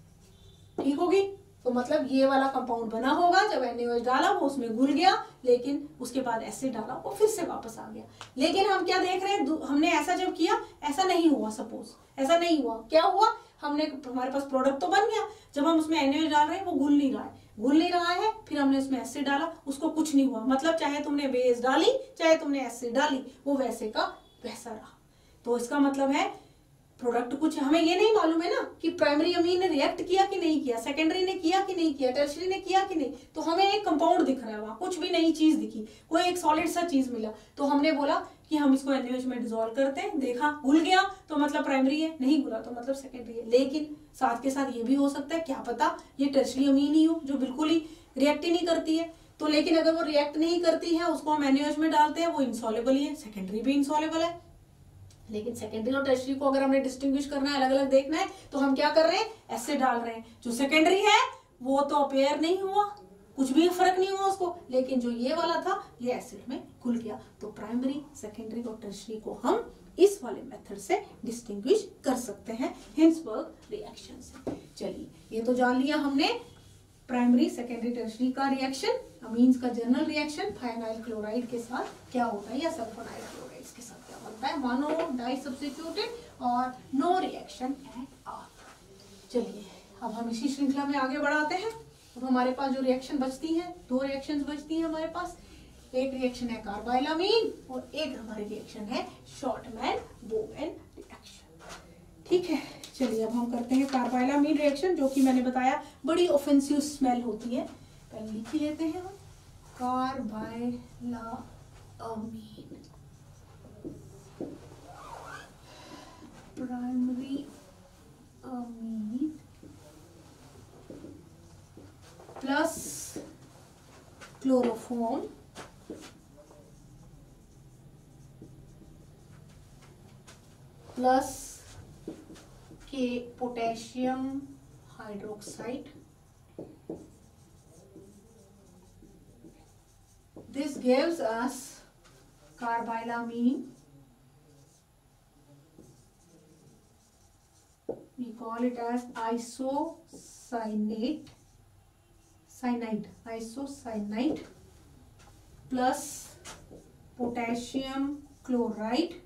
ठीक होगी, तो मतलब ये वाला कंपाउंड बना होगा, जब एन ए ओ एच डाला वो उसमें घुल गया, लेकिन उसके बाद एसिड डाला वो फिर से वापस आ गया। लेकिन हम क्या देख रहे हैं, हमने ऐसा जब किया, ऐसा नहीं हुआ, सपोज ऐसा नहीं हुआ, क्या हुआ, हमने हमारे पास प्रोडक्ट तो बन गया, जब हम उसमें एन ए ओ एच डाल रहे हैं वो घुल नहीं रहा है, घुल नहीं रहा है, फिर हमने उसमें एसिड डाला, उसको कुछ नहीं हुआ। मतलब चाहे तुमने बेस डाली, चाहे तुमने एसिड डाली, वो वैसे का वैसा रहा। तो इसका मतलब है प्रोडक्ट कुछ, हमें ये नहीं मालूम है ना कि प्राइमरी अमीन ने रिएक्ट किया कि नहीं किया, सेकेंडरी ने किया कि नहीं किया, टर्शरी ने किया कि नहीं। तो हमें एक कंपाउंड दिख रहा है, वहां कुछ भी नई चीज दिखी, कोई एक सॉलिड सा चीज मिला, तो हमने बोला कि हम इसको एन ए ओ एच में डिसॉल्व करते हैं, देखा घुल गया तो मतलब प्राइमरी है, नहीं घुला तो मतलब सेकेंडरी है। लेकिन साथ के साथ ये भी हो सकता है, क्या पता ये टर्शरी अमीन ही हो जो बिल्कुल ही रिएक्ट ही नहीं करती है। तो लेकिन अगर वो रिएक्ट नहीं करती है, उसको हम एन ए ओ एच में डालते हैं, वो इनसॉल्युबल ही है, सेकेंडरी भी इनसॉल्युबल है। लेकिन सेकेंडरी और टर्शरी को अगर हमने डिस्टिंग्विश करना है, अलग अलग देखना है, तो हम क्या कर रहे हैं, एसिड डाल रहे हैं। जो सेकेंडरी है वो तो अपेयर नहीं हुआ, कुछ भी फर्क नहीं हुआ उसको, लेकिन जो ये वाला था ये एसिड में घुल गया। तो प्राइमरी, सेकेंडरी और टर्शरी को हम इस वाले मेथड से डिस्टिंग्विश कर सकते हैं, हिंसबर्ग रिएक्शन से। चलिए, ये तो जान लिया हमने प्राइमरी, सेकेंडरी, टर्शरी का रिएक्शन, अमीन्स का जनरल रिएक्शन फाइनाइल क्लोराइड के साथ क्या होता है, या सल्फोनाइल क्लोराइड के साथ क्या होता है, मोनो डाई सब्स्टिट्यूटेड और नो रिएक्शन एट ऑल। चलिए, अब हम इसी श्रृंखला में आगे बढ़ाते हैं। अब हमारे पास जो रिएक्शन बचती हैं, दो रिएक्शंस बचती हैं हमारे पास। एक रिएक्शन है कार्बाइलामीन और एक हमारी रिएक्शन है शॉर्टमैन-बोवेन रिएक्शन। ठीक है, चलिए अब हम करते हैं कार्बाइलामीन रिएक्शन, जो कि मैंने बताया बड़ी ऑफेंसिव स्मेल होती है। पहले लिख ही लेते हैं हम, carbylamine primary amine plus chloroform plus K potassium hydroxide. This gives us carbylamine. We call it as isocyanate cyanide, isocyanide plus potassium chloride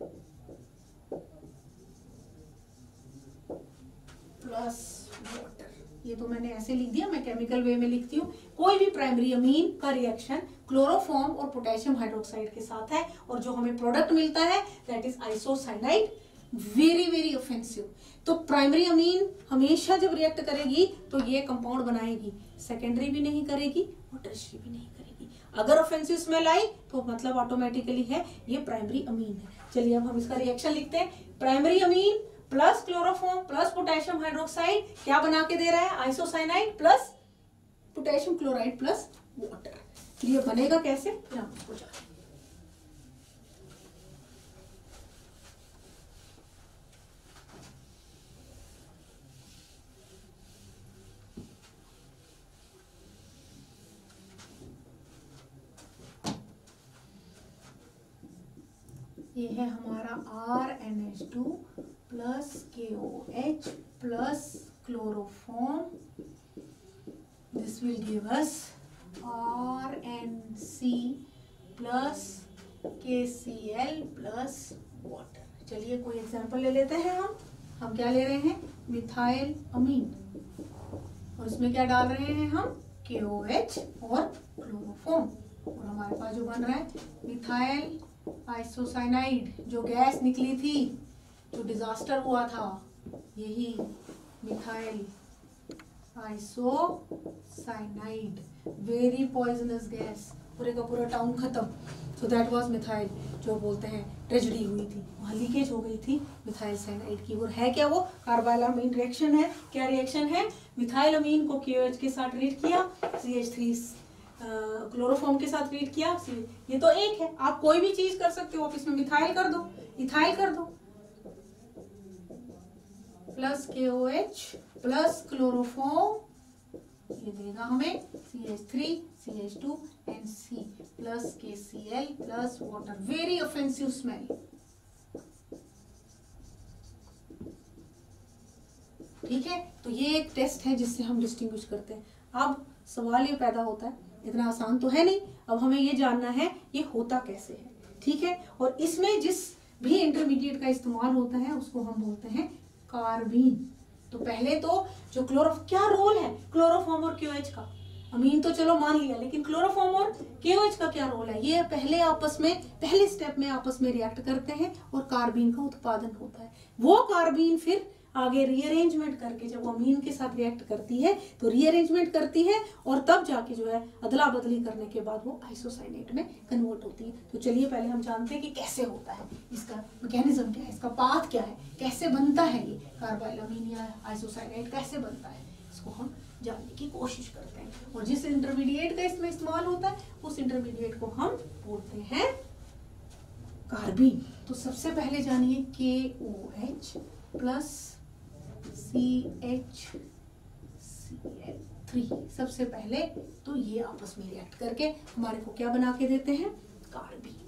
plus water. ये तो मैंने ऐसे लिख दिया, मैं केमिकल वे में लिखती हूँ। कोई भी प्राइमरी अमीन का रिएक्शन क्लोरोफॉर्म और पोटेशियम हाइड्रोक्साइड के साथ है और जो हमें प्रोडक्ट मिलता है that is isocyanide. Very very offensive. तो प्राइमरी अमीन हमेशा जब रिएक्ट करेगी तो ये कंपाउंड बनाएगी, सेकेंडरी भी नहीं करेगी और टर्शियरी भी नहीं करेगी। अगर ऑफेंसिव स्मेल आई तो मतलब ऑटोमेटिकली है ये प्राइमरी अमीन है। चलिए अब हम इसका रिएक्शन लिखते हैं। Primary amine plus chloroform plus potassium hydroxide क्या बना के दे रहा है? Isocyanide plus potassium chloride plus water. ये बनेगा कैसे फिर हम इसको जानेंगे। ये है हमारा R N H two plus K O H plus chloroform. This will give us R N C plus K C L plus water. चलिए कोई एग्जांपल ले लेते हैं। हम हम क्या ले रहे हैं? मिथाइल अमीन, और इसमें क्या डाल रहे हैं हम? के ओ एच और क्लोरोफॉर्म। और हमारे पास जो बन रहा है मिथाइल आइसोसाइनाइड, जो गैस निकली थी, जो डिजास्टर हुआ था, यही methyl isocyanide, very poisonous gas, पूरे का पूरा टाउन खत्म। सो दैट वाज मिथाइल, जो बोलते हैं ट्रेजेडी हुई थी, वहाँ लीकेज हो गई थी मिथाइल साइनाइड की। और है क्या वो? कार्बाइलामीन रिएक्शन है। क्या रिएक्शन है? मिथाइल अमीन को के ओ एच के साथ ट्रीट किया, सी एच थ्री क्लोरोफॉर्म के साथ ट्रीट किया। ये तो एक है, आप कोई भी चीज कर सकते हो। आप इसमें मिथाइल कर दो, इथाइल कर दो, plus K O H plus chloroform, ये देगा हमें C H three C H two and C plus K C L plus water. Very offensive smell. ठीक है, तो ये एक टेस्ट है जिससे हम डिस्टिंग्विश करते हैं। अब सवाल ये पैदा होता है, इतना आसान तो है नहीं, अब हमें ये जानना है ये होता कैसे है। ठीक है, और इसमें जिस भी इंटरमीडिएट का इस्तेमाल होता है उसको हम बोलते हैं कार्बीन। तो पहले तो जो क्लोरो क्या रोल है क्लोरोफॉर्म और क्यूएच का? अमीन तो चलो मान लिया, लेकिन क्लोरोफॉर्म और केओएच का क्या रोल है? ये पहले आपस में पहले स्टेप में आपस में रिएक्ट करते हैं और कार्बीन का उत्पादन होता है। वो कार्बीन फिर आगे रीअरेंजमेंट करके जब अमीन के साथ रिएक्ट करती है तो रीअरेंजमेंट करती है और तब जाके जो है अदला बदली करने के बाद वो आइसोसाइनेट में कन्वर्ट होती है। तो चलिए पहले हम जानते हैं कि कैसे होता है, इसका मैकेनिज्म क्या है, इसका पाथ क्या है, कैसे बनता है ये कार्बाइलामीन या आइसोसाइनेट कैसे बनता है, इसको हम जानने की कोशिश करते हैं। और जिस इंटरमीडिएट का इसमें इस्तेमाल होता है उस इंटरमीडिएट को हम बोलते हैं कार्बीन। तो सबसे पहले जानिए K O H plus C H C L three. सबसे पहले तो ये आपस में रिएक्ट करके हमारे को क्या बना के देते हैं? कार्बीन।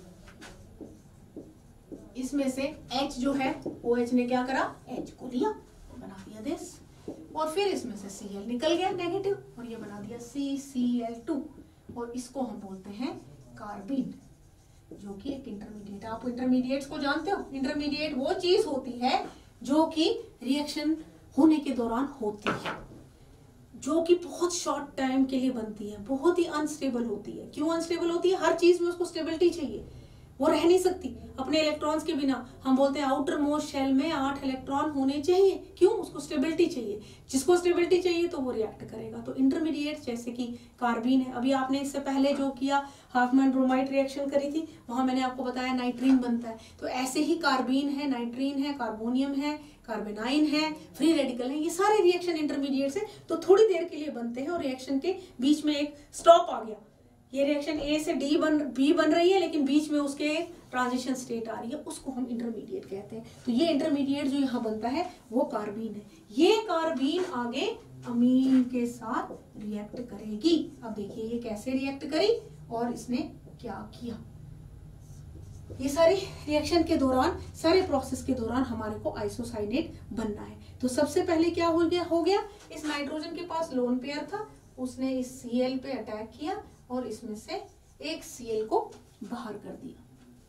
इसमें से H जो है OH ने क्या करा? H को लिया बना दिया दिस, और फिर इसमें से Cl निकल गया नेगेटिव और ये बना दिया सी सी एल टू, और इसको हम बोलते हैं कार्बीन, जो कि एक इंटरमीडिएट। आप इंटरमीडिएट्स को जानते हो? इंटरमीडिएट वो चीज होती है जो कि रिएक्शन होने के दौरान होती है, जो कि बहुत शॉर्ट टाइम के लिए बनती है, बहुत ही अनस्टेबल होती है। क्यों अनस्टेबल होती है? हर चीज में उसको स्टेबिलिटी चाहिए, वो रह नहीं सकती अपने इलेक्ट्रॉन्स के बिना। हम बोलते हैं आउटर मोस्ट शेल में आठ इलेक्ट्रॉन होने चाहिए। क्यों? उसको स्टेबिलिटी चाहिए। जिसको स्टेबिलिटी चाहिए तो वो रिएक्ट करेगा। तो इंटरमीडिएट जैसे कि कार्बीन है, अभी आपने इससे पहले जो किया हाफमैन ब्रोमाइड रिएक्शन करी थी, वहां मैंने आपको बताया नाइट्रीन बनता है। तो ऐसे ही कार्बीन है, नाइट्रीन है, कार्बोनियम है, कार्बेनाइन है, फ्री रेडिकल है, ये सारे रिएक्शन इंटरमीडिएट से तो थोड़ी देर के लिए बनते हैं और रिएक्शन के बीच में एक स्टॉप आ गया। ये रिएक्शन ए से डी बन बी बन रही है, लेकिन बीच में उसके ट्रांजिशन स्टेट आ रही है, उसको हम इंटरमीडिएट कहते हैं। तो ये इंटरमीडिएट जो यहाँ बनता है वो कार्बीन है। ये कार्बीन आगे अमीन के साथ रिएक्ट करेगी। अब देखिए ये कैसे रिएक्ट करी और इसने क्या किया। ये सारी रिएक्शन के दौरान, सारे प्रोसेस के दौरान हमारे को आइसोसाइनेट बनना है। तो सबसे पहले क्या हो गया हो गया इस नाइट्रोजन के पास लोन पेयर था, उसने इस Cl पे अटैक किया और इसमें से एक Cl को बाहर कर दिया।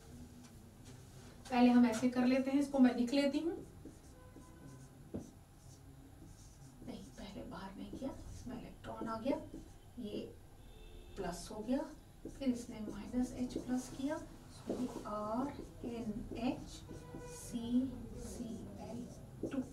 पहले हम ऐसे कर लेते हैं, इसको मैं लिख लेती हूँ। नहीं, पहले बाहर नहीं किया, इसमें इलेक्ट्रॉन आ गया, ये प्लस हो गया, फिर इसने माइनस एच प्लस किया, R N H C C L two.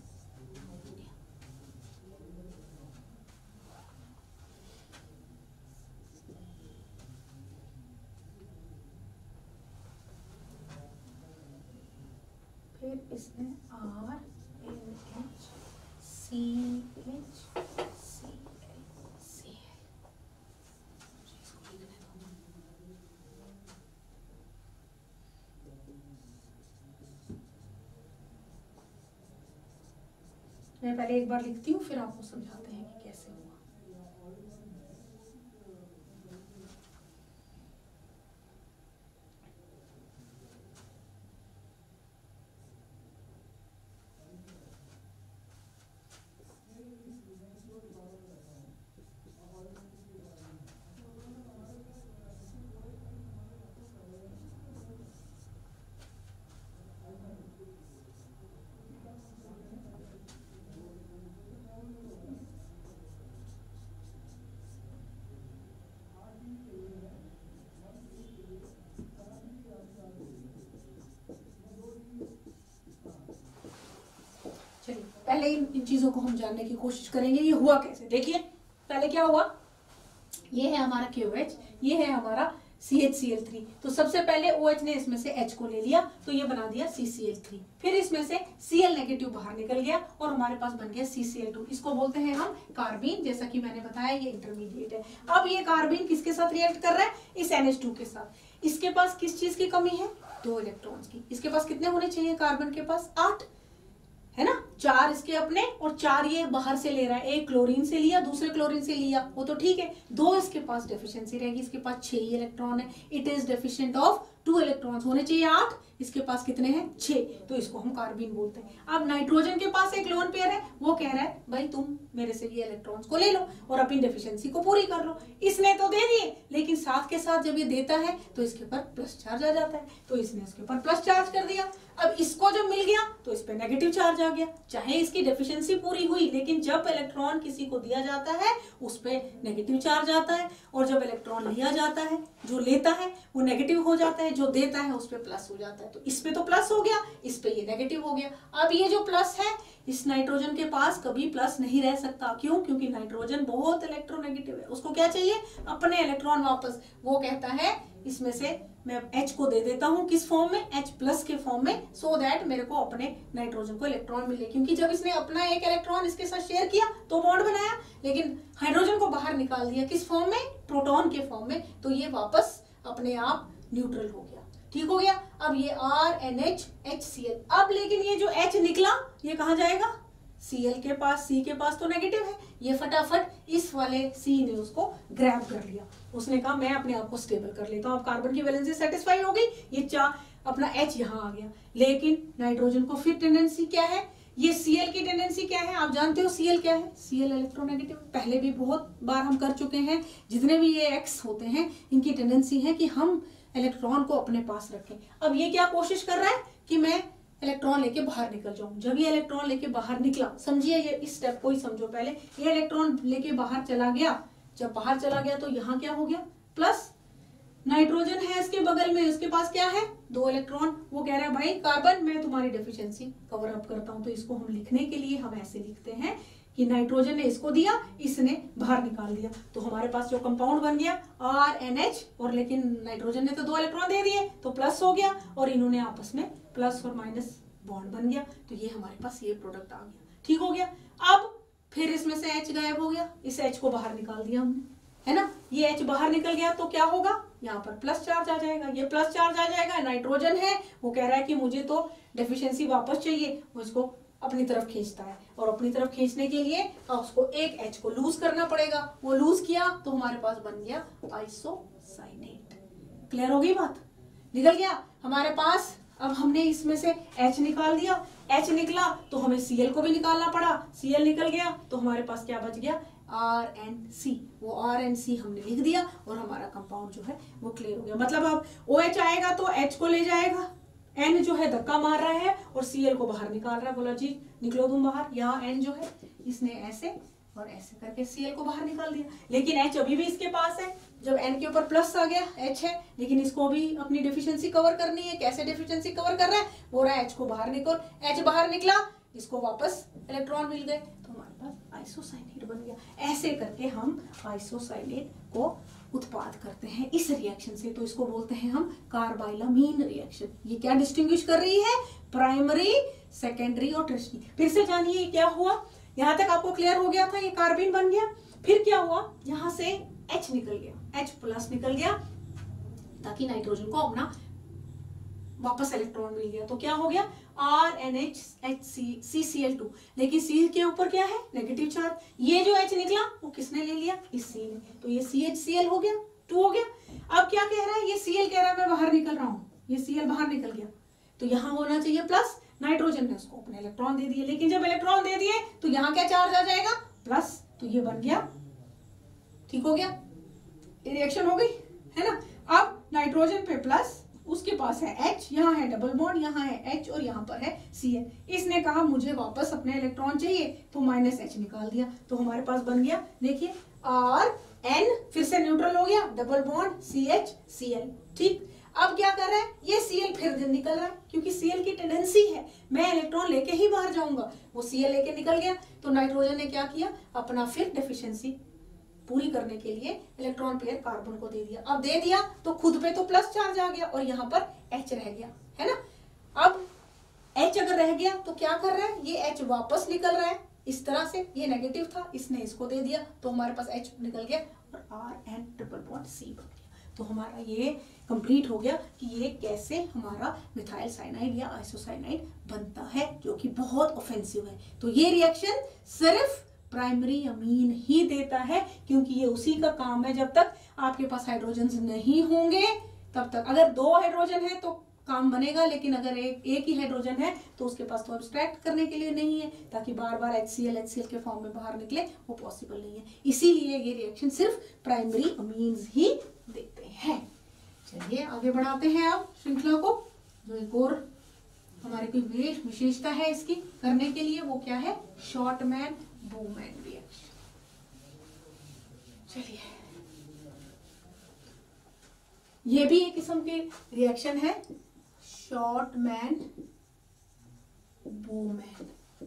फिर इसने R N H C H C L C L, इसको लिखने दो। मैं पहले एक बार लिखती हूँ, फिर आपको समझाते हैं कि कैसे हुआ। पहले इन, इन चीजों को हम जानने की कोशिश करेंगे, ये हुआ कैसे। देखिए पहले क्या हुआ, ये है हमारा K O H, ये है हमारा C H C L three. तो सबसे पहले OH ने इसमें से H को ले लिया, तो ये बना दिया C C L थ्री। फिर इसमें से Cl नेगेटिव बाहर निकल गया और हमारे पास बन गया C C L टू। इसको बोलते हैं हम कार्बीन। जैसा कि मैंने बताया ये इंटरमीडिएट है। अब ये कार्बीन किसके साथ रिएक्ट कर रहा है, इस N H टू के साथ। इसके पास किस चीज की कमी है, दो इलेक्ट्रॉन्स की। इसके पास कितने होने चाहिए, कार्बन के पास आठ है ना, चार इसके अपने और चार ये बाहर से ले रहा है। एक क्लोरीन से लिया, दूसरे क्लोरीन से लिया, वो तो ठीक है। दो इसके पास डेफिशिएंसी रहेगी, इसके पास छह ही इलेक्ट्रॉन है। It is deficient of two electrons, होने चाहिए आठ, इसके पास कितने हैं, छह। तो इसको हम कार्बीन बोलते हैं। अब नाइट्रोजन के पास एक लोन पेयर है, वो कह रहा है भाई तुम मेरे से ये इलेक्ट्रॉन्स को ले लो और अपनी डेफिशिएंसी को पूरी कर लो। इसने तो दे दिए, लेकिन साथ के साथ जब ये देता है तो इसके ऊपर प्लस चार्ज आ जाता है, तो इसने इसके ऊपर प्लस चार्ज कर दिया। अब इसको जब मिल गया तो इस पे नेगेटिव चार्ज आ गया। चाहे इसकी डेफिशिएंसी पूरी हुई, लेकिन जब इलेक्ट्रॉन किसी को दिया जाता है उस पे नेगेटिव चार्ज आता है, और जब इलेक्ट्रॉन लिया जाता है, जो लेता है वो नेगेटिव हो जाता है, जो देता है उस पे प्लस हो जाता है। तो इस पे तो प्लस हो गया, इस पे ये नेगेटिव हो गया। अब ये जो प्लस है, इस नाइट्रोजन के पास कभी प्लस नहीं रह सकता। क्यों? क्योंकि नाइट्रोजन बहुत इलेक्ट्रोनेगेटिव है। उसको क्या चाहिए, अपने इलेक्ट्रॉन वापस। वो कहता है इसमें से मैं H को दे देता हूं, किस फॉर्म में, H प्लस के फॉर्म में, सो so दैट मेरे को अपने नाइट्रोजन को इलेक्ट्रॉन मिले। क्योंकि जब इसने अपना एक इलेक्ट्रॉन इसके साथ शेयर किया तो बॉन्ड बनाया, लेकिन हाइड्रोजन को बाहर निकाल दिया, किस फॉर्म में, प्रोटॉन के फॉर्म में। तो ये वापस अपने आप न्यूट्रल हो गया, ठीक हो गया। अब ये R N H H C L. अब लेकिन ये जो H निकला ये कहाँ जाएगा, Cl के पास, C के पास तो नेगेटिव है। ये फटाफट इस वाले C ने उसको ग्रैब कर लिया। उसने कहा मैं अपने आप को स्टेबल कर लेता हूं। अब कार्बन की वैलेंसी सेटिस्फाई हो गई, ये चार अपना H यहाँ आ गया। लेकिन नाइट्रोजन को फिर टेंडेंसी क्या है, ये Cl की टेंडेंसी क्या है, आप जानते हो Cl क्या है, Cl इलेक्ट्रोनेगेटिव। पहले भी बहुत बार हम कर चुके हैं। जितने भी ये X होते हैं इनकी टेंडेंसी है कि हम इलेक्ट्रॉन को अपने पास रखें। अब ये क्या कोशिश कर रहा है कि मैं इलेक्ट्रॉन लेके बाहर निकल जाऊं। जब ये इलेक्ट्रॉन लेके बाहर निकला, समझिए ये इस स्टेप को ही समझो पहले। ये इलेक्ट्रॉन लेके बाहर चला गया, जब बाहर चला गया तो यहाँ क्या हो गया, प्लस। नाइट्रोजन है इसके बगल में, इसके पास क्या है, दो इलेक्ट्रॉन। वो कह रहा है भाई कार्बन मैं तुम्हारी डेफिशिएंसी कवर अप करता हूं। तो इसको हम लिखने के लिए हम ऐसे लिखते हैं कि नाइट्रोजन ने इसको दिया, इसने बाहर निकाल दिया। तो हमारे पास जो कंपाउंड बन गया आर एन एच, और लेकिन नाइट्रोजन ने तो दो इलेक्ट्रॉन दे दिए तो प्लस हो गया, और इन्होंने आपस में प्लस और माइनस बॉन्ड बन गया। तो ये हमारे पास ये प्रोडक्ट आ गया, ठीक हो गया। अब फिर इसमें से H गायब हो गया, इस H को बाहर निकाल दिया हमने, है ना। ये H बाहर निकल गया तो क्या होगा, यहाँ पर प्लस चार्ज आ जाएगा, ये प्लस चार्ज आ जाएगा। नाइट्रोजन है वो कह रहा है कि मुझे तो डेफिशिएंसी वापस चाहिए, वो इसको अपनी तरफ खींचता है, और अपनी तरफ खींचने के लिए उसको एक H को लूज करना पड़ेगा। वो लूज किया तो हमारे पास बन गया आइसोसाइनेट। क्लियर हो गई बात, निकल गया हमारे पास। अब हमने इसमें से H निकाल दिया, H निकला तो हमें Cl को भी निकालना पड़ा, Cl निकल गया तो हमारे पास क्या बच गया, आर एन सी, वो आर एन सी हमने लिख दिया और हमारा कंपाउंड जो है वो क्लियर हो गया। मतलब अब ओ एच आएगा तो एच को ले जाएगा, एन जो है धक्का मार रहा है और सी एल को बाहर निकाल रहा है, बोला जी निकलो तुम बाहर। यहाँ एन जो है इसने ऐसे और ऐसे करके सी एल को बाहर निकाल दिया, लेकिन एच अभी भी इसके पास है। जब एन के ऊपर प्लस आ गया, एच है, लेकिन इसको भी अपनी डेफिशिएंसी कवर करनी है। कैसे डेफिशिएंसी कवर कर रहा है, बोल रहा है एच को बाहर निकल, एच बाहर निकला, इसको वापस इलेक्ट्रॉन मिल गए तो हमारे पास आइसोसाइनेट बन गया। ऐसे करके हम आइसोसाइनेट को उत्पाद करते हैं इस रिएक्शन से, तो इसको बोलते हैं हम कार्बाइलामीन रिएक्शन। ये क्या डिस्टिंग्विश कर रही है, प्राइमरी, सेकेंडरी और टर्शियरी। फिर से जानिए क्या हुआ, यहां तक आपको क्लियर हो गया था, ये कार्बिन बन गया। फिर क्या हुआ, यहां से H निकल गया, H प्लस निकल गया ताकि नाइट्रोजन को अपना वापस इलेक्ट्रॉन मिल गया। तो क्या हो गया, R N H H C C C L two, लेकिन सी के ऊपर क्या है, नेगेटिव चार्ज। ये जो H निकला वो किसने ले लिया, इस सी ने, तो ये सी एच सी एल हो गया, टू हो गया। अब क्या कह रहा है, ये सी एल कह रहा है मैं बाहर निकल रहा हूँ, ये सी एल बाहर निकल गया, तो यहाँ होना चाहिए प्लस, नाइट्रोजन ने उसको अपने इलेक्ट्रॉन दे दिए, लेकिन जब इलेक्ट्रॉन दे दिए तो यहाँ क्या चार्ज आ जाएगा, प्लस, तो ये बन गया, ठीक हो गया, ये रिएक्शन हो गई है ना। अब नाइट्रोजन पे प्लस, उसके पास है H, यहाँ है डबल बॉन्ड, यहाँ है H और यहाँ पर है सी एल। इसने कहा मुझे वापस अपने इलेक्ट्रॉन चाहिए तो माइनस H निकाल दिया, तो हमारे पास बन गया, देखिए R N, फिर से न्यूट्रल हो गया, double bond C H C L, ठीक। अब क्या कर रहा है, ये Cl फिर निकल रहा है, क्योंकि Cl की टेंडेंसी है मैं इलेक्ट्रॉन लेके ही बाहर जाऊंगा, वो Cl लेके निकल गया। तो नाइट्रोजन ने क्या किया, अपना फिर डेफिशिएंसी पूरी करने के लिए इलेक्ट्रॉन पेयर कार्बन को दे दिया। अब दे दिया तो खुद पे तो प्लस चार्ज आ गया और यहाँ पर H रह गया, है ना। अब H अगर रह गया तो क्या कर रहा है, ये H वापस निकल रहा है इस तरह से, ये नेगेटिव था, इसने इसको दे दिया तो हमारे पास H निकल गया और R N triple bond C बन गया। तो हमारा ये कंप्लीट हो गया कि ये कैसे हमारा मिथाइल साइनाइड या आइसोसाइनाइड बनता है, जो कि बहुत ऑफेंसिव है। तो ये रिएक्शन सिर्फ प्राइमरी अमीन ही देता है, क्योंकि ये उसी का काम है। जब तक आपके पास हाइड्रोजन नहीं होंगे तब तक, अगर दो हाइड्रोजन है तो काम बनेगा, लेकिन अगर एक एक ही हाइड्रोजन है तो उसके पास तो एब्स्ट्रैक्ट करने के लिए नहीं है, ताकि बार बार H C L H C L के फॉर्म में बाहर निकले, वो पॉसिबल नहीं है। इसीलिए ये रिएक्शन सिर्फ प्राइमरी अमीन्स ही देते हैं। चलिए आगे बढ़ाते हैं आप श्रृंखला को। जो एक और हमारी कोई विशेषता है इसकी करने के लिए, वो क्या है, शॉर्टमैन बोमैन रिएक्शन। चलिए, ये भी एक किस्म के रिएक्शन है, शॉर्टमैन बोमैन।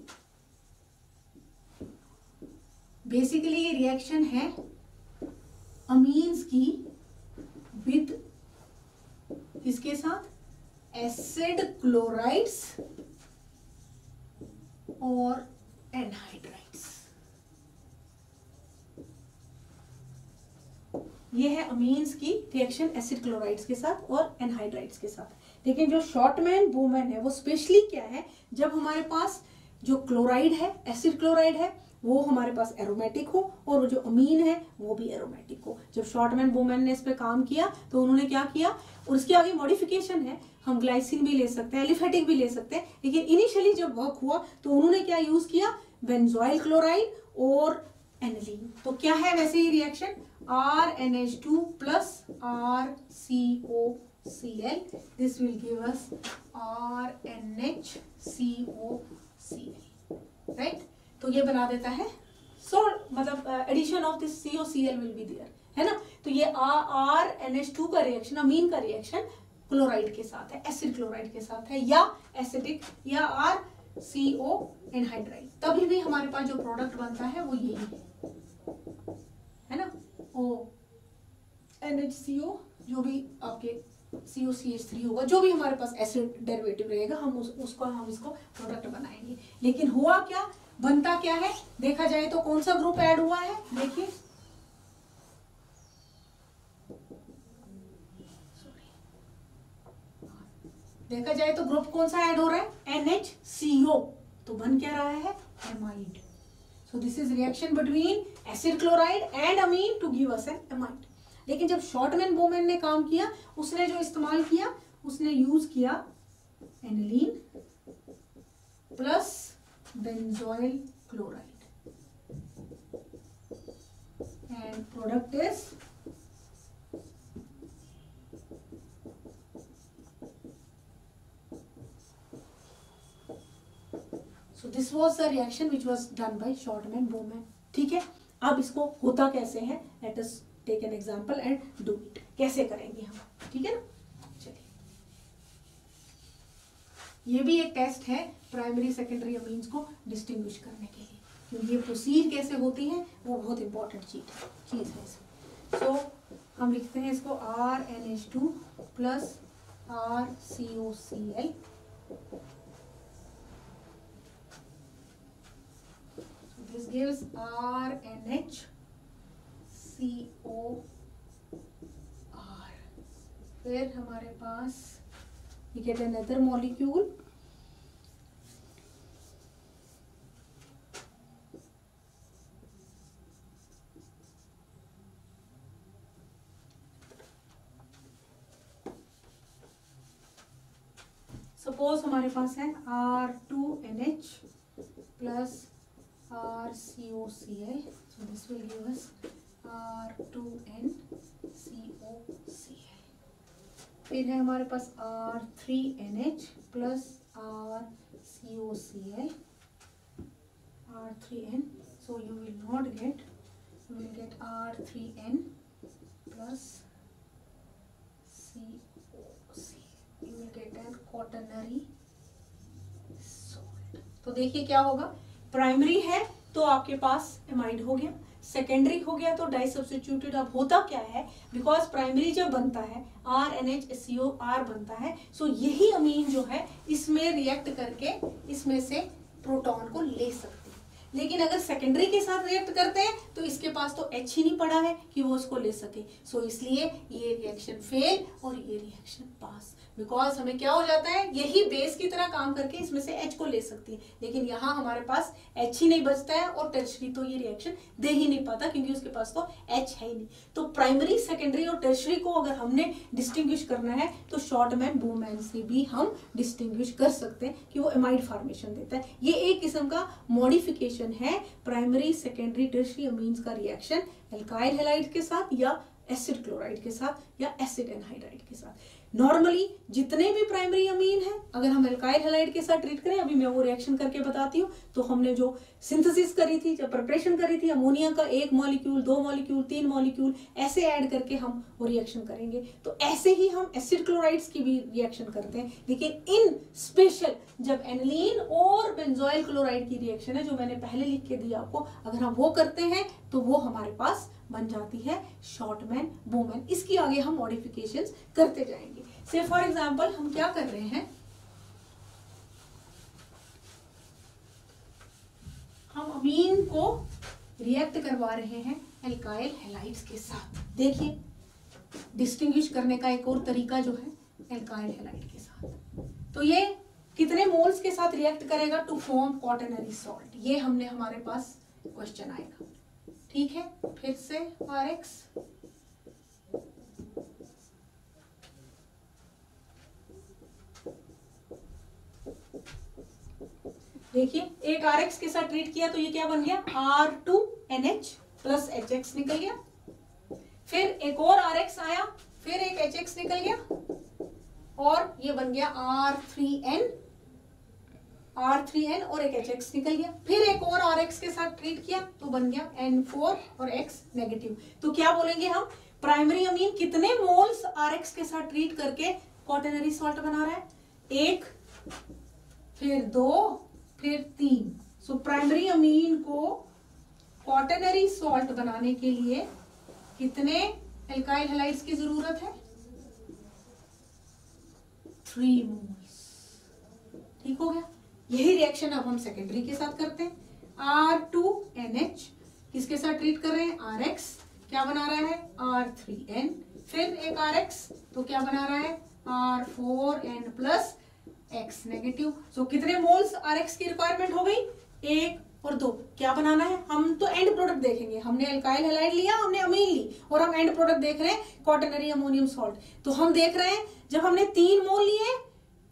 बेसिकली ये रिएक्शन है अमीन्स की विद किसके साथ, एसिड क्लोराइड्स और एनहाइड्राइड्स। ये है अमीन्स की रिएक्शन एसिड क्लोराइड्स के साथ और एनहाइड्राइड्स के साथ। लेकिन जो शॉर्टमैन बोमैन है वो स्पेशली क्या है, जब हमारे पास जो क्लोराइड है, एसिड क्लोराइड है, वो हमारे पास एरोमेटिक हो और वो जो अमीन है वो भी एरोमेटिक हो। जब शॉर्टमैन बोमैन ने इस पे काम किया तो उन्होंने क्या किया, और इसके आगे मॉडिफिकेशन है, हम ग्लाइसिन भी ले सकते हैं, एलिफेटिक भी ले सकते हैं, लेकिन इनिशियली जब वर्क हुआ तो उन्होंने क्या यूज किया, बेंजोइल क्लोराइड और एनिलीन। तो क्या है वैसे ही reaction, R N H two plus R C O C L, this will give us R N H C O C L, right. तो ये बना देता है, सो मतलब addition of this C O C L will be there, है ना। तो ये आर एन एच टू का रिएक्शन, अमीन का रिएक्शन क्लोराइड के साथ है, एसिड क्लोराइड के साथ है, या एसिडिक या आर सी ओ एनहाइड्राइड, तभी भी हमारे पास जो प्रोडक्ट बनता है वो यही है, है ना। ओ एन एच सी ओ, जो भी आपके सी ओ सी एच थ्री होगा, जो भी हमारे पास एसिड डेरिवेटिव रहेगा, हम उस, उसको हम इसको प्रोडक्ट बनाएंगे। लेकिन हुआ क्या, बनता क्या है, देखा जाए तो कौन सा ग्रुप ऐड हुआ है, देखिए देखा जाए तो ग्रुप कौन सा ऐड हो रहा है, एन एच सी ओ, तो बन क्या रहा है, amide. So this is reaction between acid chloride and amine to give us an amide. लेकिन जब शॉर्टमैन बोमैन ने काम किया, उसने जो इस्तेमाल किया, उसने यूज किया aniline plus benzoyl chloride. product is so this was the reaction which was done by Shortman-Bowman. ठीक है, अब इसको होता कैसे है, let us take an example and do it. कैसे करेंगे हम, ठीक है ना। चलिए, ये भी एक टेस्ट है प्राइमरी सेकेंडरी अमीन्स को डिस्टिंग्विश करने के लिए, क्योंकि ये प्रोसीड कैसे होती है वो बहुत इंपॉर्टेंट चीज है चीज है इसमें। सो so, हम लिखते हैं इसको R N H two plus R C O C L, this gives R N H C O R. फिर हमारे पास we get another molecule, suppose हमारे पास है R two N H plus R C O C L, so this will give us R two N C O C L. फिर है हमारे पास R three N H plus R C O C L, R three N, so you will not get, you will get R three N plus C O C L, you will get an quaternary salt. तो देखिए क्या होगा, primary है तो आपके पास amide हो गया, secondary हो गया तो डाई सब्स्टिट्यूटेड। अब होता क्या है, बिकॉज प्राइमरी जब बनता है R N H C O R बनता है, सो यही अमीन जो है इसमें रिएक्ट करके इसमें से प्रोटॉन को ले सकती है। लेकिन अगर सेकेंडरी के साथ रिएक्ट करते हैं तो इसके पास तो एच ही नहीं पड़ा है कि वो उसको ले सके, सो so, इसलिए ये रिएक्शन फेल और ये रिएक्शन पास, बिकॉज हमें क्या हो जाता है, यही बेस की तरह काम करके इसमें से एच को ले सकती है, लेकिन यहाँ हमारे पास एच ही नहीं बचता है और टर्शरी तो ये रिएक्शन दे ही नहीं पाता क्योंकि उसके पास तो एच है ही नहीं। तो प्राइमरी, सेकेंडरी और टर्शरी को अगर हमने डिस्टिंग्विश करना है तो शॉर्टमैन-बोमैन से भी हम डिस्टिंग्विश कर सकते हैं कि वो एमाइड फॉर्मेशन देता है। ये एक किस्म का मॉडिफिकेशन है प्राइमरी, सेकेंडरी, टर्शरी अमीन्स का रिएक्शन एल्काइल हैलाइड के साथ या एसिड क्लोराइड के साथ या एसिड एनहाइड्राइड के साथ। नॉर्मली जितने भी प्राइमरी अमीन हैं, अगर हम एल्काइल हैलाइड के साथ ट्रीट करें, अभी मैं वो रिएक्शन करके बताती हूँ, तो हमने जो सिंथेसिस करी थी, जब प्रिपरेशन करी थी, अमोनिया का एक मॉलिक्यूल, दो मॉलिक्यूल, तीन मॉलिक्यूल ऐसे ऐड करके हम वो रिएक्शन करेंगे। तो ऐसे ही हम एसिड क्लोराइड्स की भी रिएक्शन करते हैं, लेकिन इन स्पेशल जब एनिलीन और बेंजोइल क्लोराइड की रिएक्शन है, जो मैंने पहले लिख के दिया आपको, अगर हम वो करते हैं तो वो हमारे पास बन जाती है शॉर्टमैन-बोमैन। इसकी आगे हम मॉडिफिकेशंस करते जाएंगे। से फॉर एग्जांपल हम क्या कर रहे हैं, हम अमीन को रिएक्ट करवा रहे हैं एल्काइल हैलाइड्स के साथ। देखिए, डिस्टिंग्विश करने का एक और तरीका जो है एल्काइल हैलाइड के साथ, तो ये कितने मोल्स के साथ रिएक्ट करेगा टू फॉर्म क्वाटरनरी सॉल्ट, ये हमने हमारे पास क्वेश्चन आएगा। ठीक है, फिर से आर एक्स, देखिए एक आर एक्स के साथ ट्रीट किया तो ये क्या बन गया, R two N H plus H X निकल गया। फिर एक और आर एक्स आया, फिर एक एच एक्स निकल गया और ये बन गया R three N, R three N और एक एच एक्स निकल गया। फिर एक और आर एक्स के साथ ट्रीट किया तो बन गया एन फोर और X नेगेटिव। तो क्या बोलेंगे हम, प्राइमरी अमीन कितने मोल्स आर एक्स के साथ ट्रीट करके क्वाटरनरी सॉल्ट बना रहा है, एक, फिर दो, फिर तीन। सो प्राइमरी अमीन को क्वाटरनरी सॉल्ट बनाने के लिए कितने एल्काइल हैलाइड्स की जरूरत है, थ्री मोल्स। ठीक हो गया। यही रिएक्शन अब हम सेकेंडरी के साथ करते हैं, आर टू एन एच किसके साथ ट्रीट कर रहे हैं, आर एक्स, क्या बना रहा है आर थ्री एन, फिर एक आर एक्स तो क्या बना रहा है R four N plus X negative. So कितने मोल्स आर एक्स की रिक्वायरमेंट हो गई, एक और दो। क्या बनाना है, हम तो एंड प्रोडक्ट देखेंगे, हमने एल्काइल हैलाइड लिया, हमने अमीन ली और हम एंड प्रोडक्ट देख रहे हैं क्वाटरनरी अमोनियम सॉल्ट। तो हम देख रहे हैं जब हमने तीन मोल लिए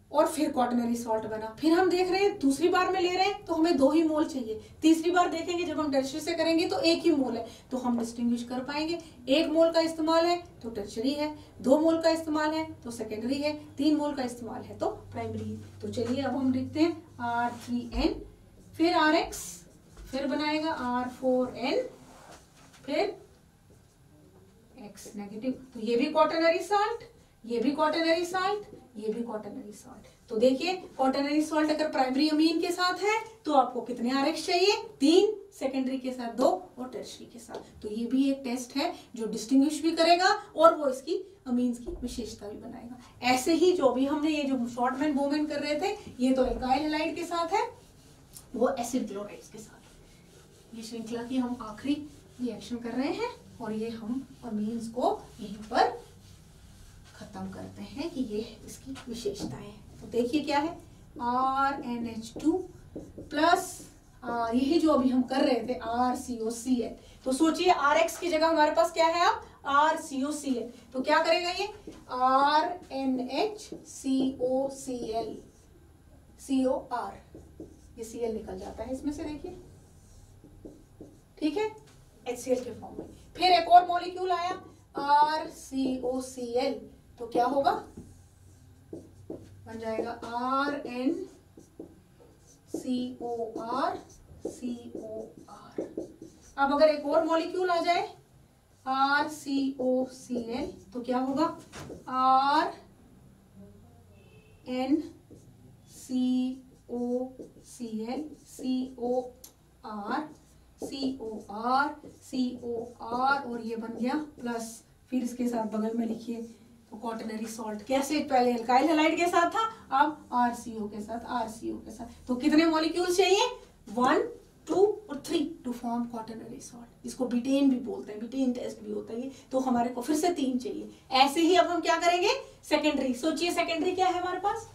और फिर क्वाटरनरी सॉल्ट बना। फिर हम देख रहे हैं दूसरी बार में ले रहे हैं तो हमें दो ही मोल चाहिए। तीसरी बार देखेंगे जब हम टर्शरी से करेंगे तो एक ही मोल है, तो हम डिस्टिंग्विश कर पाएंगे। एक मोल का इस्तेमाल है तो टर्शरी है, दो मोल का इस्तेमाल है तो सेकेंडरी है, तीन मोल का इस्तेमाल है तो प्राइमरी है। तो चलिए अब हम लिखते हैं आर थ्री एन, फिर आर एक्स, फिर बनाएगा आर फोर एन, फिर एक्स नेगेटिव। तो ये भी क्वाटरनरी सॉल्ट, ये भी क्वाटरनरी सॉल्ट, ये भी क्वाटरनरी सॉल्ट। तो देखिए क्वाटरनरी सॉल्ट अगर प्राइमरी अमीन के साथ है तो आपको कितने आर एक्स चाहिए, तीन, सेकेंडरी के साथ दो और टर्शरी के साथ। तो ये भी एक टेस्ट है जो डिस्टिंग्विश भी करेगा और वो इसकी अमीन्स की विशेषता भी बनाएगा। ऐसे ही जो भी हमने ये जो शॉर्टमैन बोमेन कर रहे थे, ये तो एल्काइल हैलाइड के साथ है, वो एसिड क्लोराइड्स के साथ। ये श्रृंखला की हम आखिरी रिएक्शन कर रहे हैं और ये हम अमीन्स को यहीं पर खत्म करते हैं कि ये इसकी विशेषताएं। तो देखिए क्या है, R N H two plus यही जो अभी हम कर रहे थे are C O C L. तो सोचिए आर एक्स की जगह हमारे पास क्या है अब are C O C L. तो क्या करेगा ये R N H C O C L, C O R, ये सी एल निकल जाता है इसमें से, देखिए ठीक है, एच सी एल के फॉर्म में। फिर एक और मॉलिक्यूल आया are C O C L, तो क्या होगा, बन जाएगा R N C O R C O R. अब अगर एक और मॉलिक्यूल आ जाए are C O C L, तो क्या होगा R N C O C L C O R C O R C O R, और ये बन गया प्लस, फिर इसके साथ बगल में लिखिए तो क्वाटरनरी सॉल्ट। कैसे, पहले एल्काइल हैलाइड के साथ था, अब आरसीओ के साथ, आरसीओ के साथ। तो कितने मॉलिक्यूल्स चाहिए, वन, टू और three two form quaternary salt. इसको बिटेन भी बोलते हैं, बिटेन टेस्ट भी होता है ये। तो हमारे को फिर से तीन चाहिए। ऐसे ही अब हम क्या करेंगे, सेकेंडरी। सोचिए सेकेंडरी क्या है हमारे पास,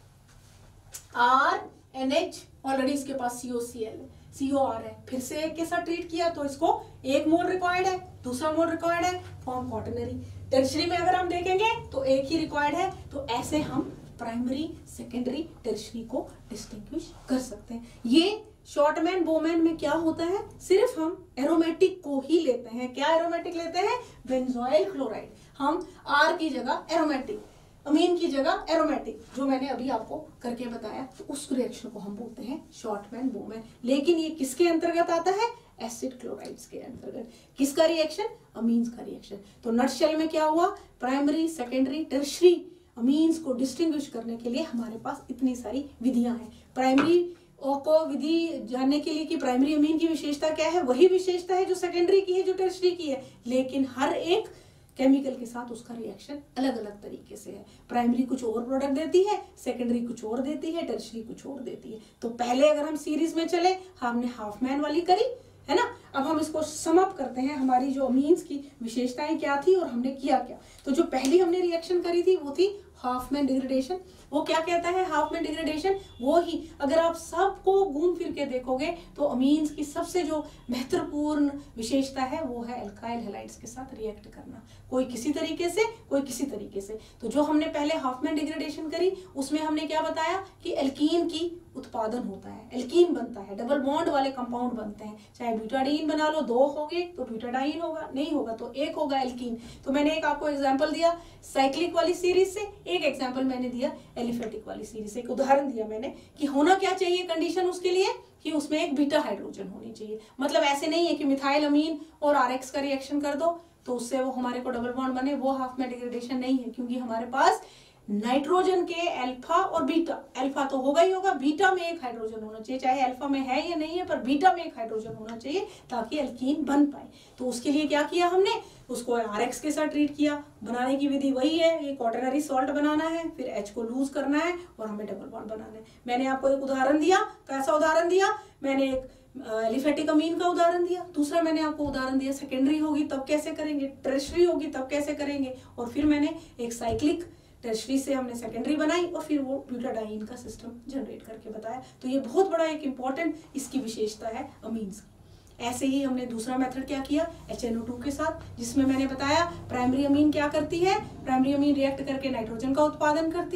आर एन एच, ऑलरेडी इसके पास सी ओ सी एल है, सी ओ आर है, फिर से एक के साथ ट्रीट किया तो इसको एक मोल रिक्वायर्ड है, दूसरा मोल रिक्वायर्ड है, फॉर्म क्वाटरनरी। टर्शरी में अगर हम देखेंगे तो एक ही रिक्वायर्ड है। तो ऐसे हम प्राइमरी, सेकेंडरी, टर्शरी को डिस्टिंग्विश कर सकते हैं। ये शॉर्टमैन बोमैन में क्या होता है, सिर्फ हम एरोमेटिक को ही लेते हैं। क्या एरोमेटिक लेते हैं, बेंजोइल क्लोराइड। हम आर की जगह एरोमेटिक, अमीन की जगह एरोमेटिक, जो मैंने अभी आपको करके बताया, तो उस रिएक्शन को हम बोलते हैं शॉर्टमैन बोमैन। लेकिन ये किसके अंतर्गत आता है, एसिड क्लोराइड्स के अंतर्गत। किसका रिएक्शन, अमीन्स का रिएक्शन। तो नटशेल में क्या हुआ, प्राइमरी, सेकेंडरी, टर्शरी अमीन्स को डिस्टिंग्विश करने के लिए हमारे पास इतनी सारी विधियां हैं। प्राइमरी को विधि जानने के लिए कि प्राइमरी अमीन की विशेषता क्या है, वही विशेषता है जो सेकेंडरी की है, जो टर्शरी की है, लेकिन हर एक केमिकल के साथ उसका रिएक्शन अलग अलग तरीके से है। प्राइमरी कुछ और प्रोडक्ट देती है, सेकेंडरी कुछ और देती है, टर्शरी कुछ और देती है। तो पहले अगर हम सीरीज में चले, हमने हाफ मैन वाली करी है ना, अब हम इसको सम अप करते हैं, हमारी जो अमीन्स की विशेषताएं क्या थी और हमने किया क्या। तो जो पहली हमने रिएक्शन करी थी वो थी हाफ मैन डिग्रेडेशन। वो क्या कहता है हाफ मैन डिग्रेडेशन, वो ही अगर आप सबको घूम फिर के देखोगे तो अमीन्स की सबसे जो महत्वपूर्ण विशेषता है वो है एल्काइल हैलाइड्स के साथ रिएक्ट करना, कोई किसी तरीके से, कोई किसी तरीके से। तो जो हमने पहले हाफ मैन डिग्रेडेशन करी उसमें हमने क्या बताया कि एल्कीन की उत्पादन होता है, एल्कीन बनता है, डबल बॉन्ड वाले कंपाउंड बनते हैं। चाहे ब्यूटाडीन बना लो, दो होंगे तो ब्यूटाडाइन होगा, नहीं होगा तो एक होगा एल्कीन। तो मैंने एक आपको एग्जांपल दिया साइक्लिक वाली सीरीज से, एक एग्जांपल मैंने दिया एलिफेटिक वाली सीरीज से, एक उदाहरण दिया मैंने कि होना क्या चाहिए कंडीशन उसके लिए कि उसमें एक बीटा हाइड्रोजन होनी चाहिए। मतलब ऐसे नहीं है कि मिथाइल अमीन और आरएक्स का रिएक्शन कर दो तो उससे वो हमारे को डबल बॉन्ड बने, वो हाफ में डिग्रेडेशन नहीं है, क्योंकि हमारे पास नाइट्रोजन के अल्फा और बीटा, अल्फा तो होगा ही होगा, बीटा में एक हाइड्रोजन होना चाहिए, चाहे अल्फा में है या नहीं है पर बीटा में एक हाइड्रोजन होना चाहिए ताकि एल्कीन बन पाए। तो उसके लिए क्या किया हमने, उसको आरएक्स के साथ ट्रीट किया। बनाने की विधि वही है, ये क्वाटरनरी सॉल्ट बनाना है, फिर एच को लूज करना है और हमें डबल बॉन्ड बनाना है। मैंने आपको एक उदाहरण दिया, कैसा उदाहरण दिया, मैंने एक एलिफेटिक अमीन का उदाहरण दिया, दूसरा मैंने आपको उदाहरण दिया सेकेंडरी होगी तब कैसे करेंगे, टर्शरी होगी तब कैसे करेंगे, और फिर मैंने एक साइक्लिक टर्शरी से हमने सेकेंडरी बनाई और फिर वो ब्यूटाडाइन का सिस्टम जनरेट करके बताया। तो ये बहुत बड़ा एक इंपॉर्टेंट इसकी विशेषता है अमीन्स की। ऐसे ही हमने दूसरा मेथड क्या किया एच एन ओ टू के साथ, जिसमें मैंने बताया प्राइमरी अमीन क्या करती है, प्राइमरी अमीन रिएक्ट करके नाइट्रोजन का उत्पादन करती है,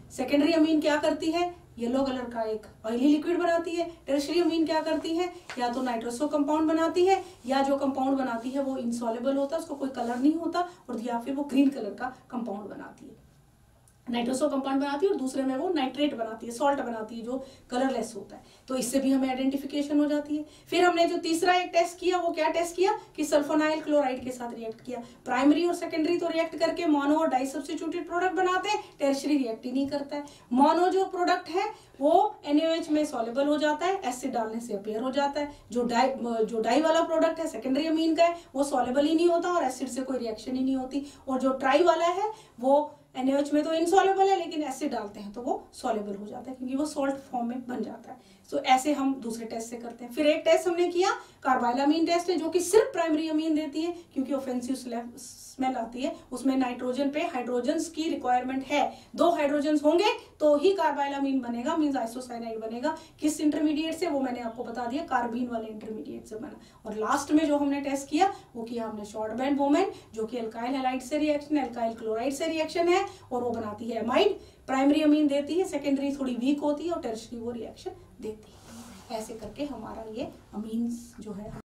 सेकेंडरी अमीन क्या करती है, येलो कलर का एक ऑयली लिक्विड बनाती है। टर्शियरी अमीन क्या करती है, या तो नाइट्रोसो कंपाउंड बनाती है, या जो कंपाउंड बनाती है वो इनसॉल्युबल होता है, उसको कोई कलर नहीं होता, और या फिर वो ग्रीन कलर का कंपाउंड बनाती है। नाइट्रोसो कंपाउंड बनाती है और दूसरे में वो नाइट्रेट बनाती है, सॉल्ट बनाती है जो कलरलेस होता है। तो इससे भी हमें आइडेंटिफिकेशन हो जाती है। फिर हमने जो तीसरा एक टेस्ट किया वो क्या टेस्ट किया कि सल्फोनाइल क्लोराइड के साथ रिएक्ट किया। प्राइमरी और सेकेंडरी तो रिएक्ट करके मोनो और डाई सब्स्टिट्यूटेड प्रोडक्ट बनाते हैं, टर्शियरी रिएक्ट ही नहीं करता है। मोनो जो प्रोडक्ट है वो एन ए ओ एच में सॉल्युबल हो जाता है, एसिड डालने से अपीयर हो जाता है। जो डाई जो डाई वाला प्रोडक्ट है सेकेंडरी अमीन का है वो सॉल्युबल ही नहीं होता और एसिड से कोई रिएक्शन ही नहीं होती। और जो ट्राई वाला है वो एन ए ओ एच में तो इनसॉल्युबल है, लेकिन एसिड डालते हैं तो वो सॉल्युबल हो जाता है क्योंकि वो सॉल्ट फॉर्म में बन जाता है। सो so, ऐसे हम दूसरे टेस्ट से करते हैं। फिर एक टेस्ट हमने किया कार्बाइलामीन टेस्ट है, जो कि सिर्फ प्राइमरी अमीन देती है क्योंकि ऑफेंसिव स्मेल आती है। उसमें नाइट्रोजन पे हाइड्रोजन्स की रिक्वायरमेंट है, दो हाइड्रोजन्स होंगे तो ही कार्बाइलामीन बनेगा, मींस आइसोसाइनाइड बनेगा। किस इंटरमीडिएट से वो मैंने आपको बता दिया, कार्बीन वाले इंटरमीडिएट से बना। और लास्ट में जो हमने टेस्ट किया वो किया हमने शॉर्ट बैंड बोमेन, जो कि अल्काइल हैलाइड से रिएक्शन है, अल्काइल क्लोराइड से रिएक्शन है और वो बनाती है एमाइड। प्राइमरी अमीन देती है, सेकेंडरी थोड़ी वीक होती है और टर्शियरी वो रिएक्शन देती है। ऐसे करके हमारा ये अमीन्स जो है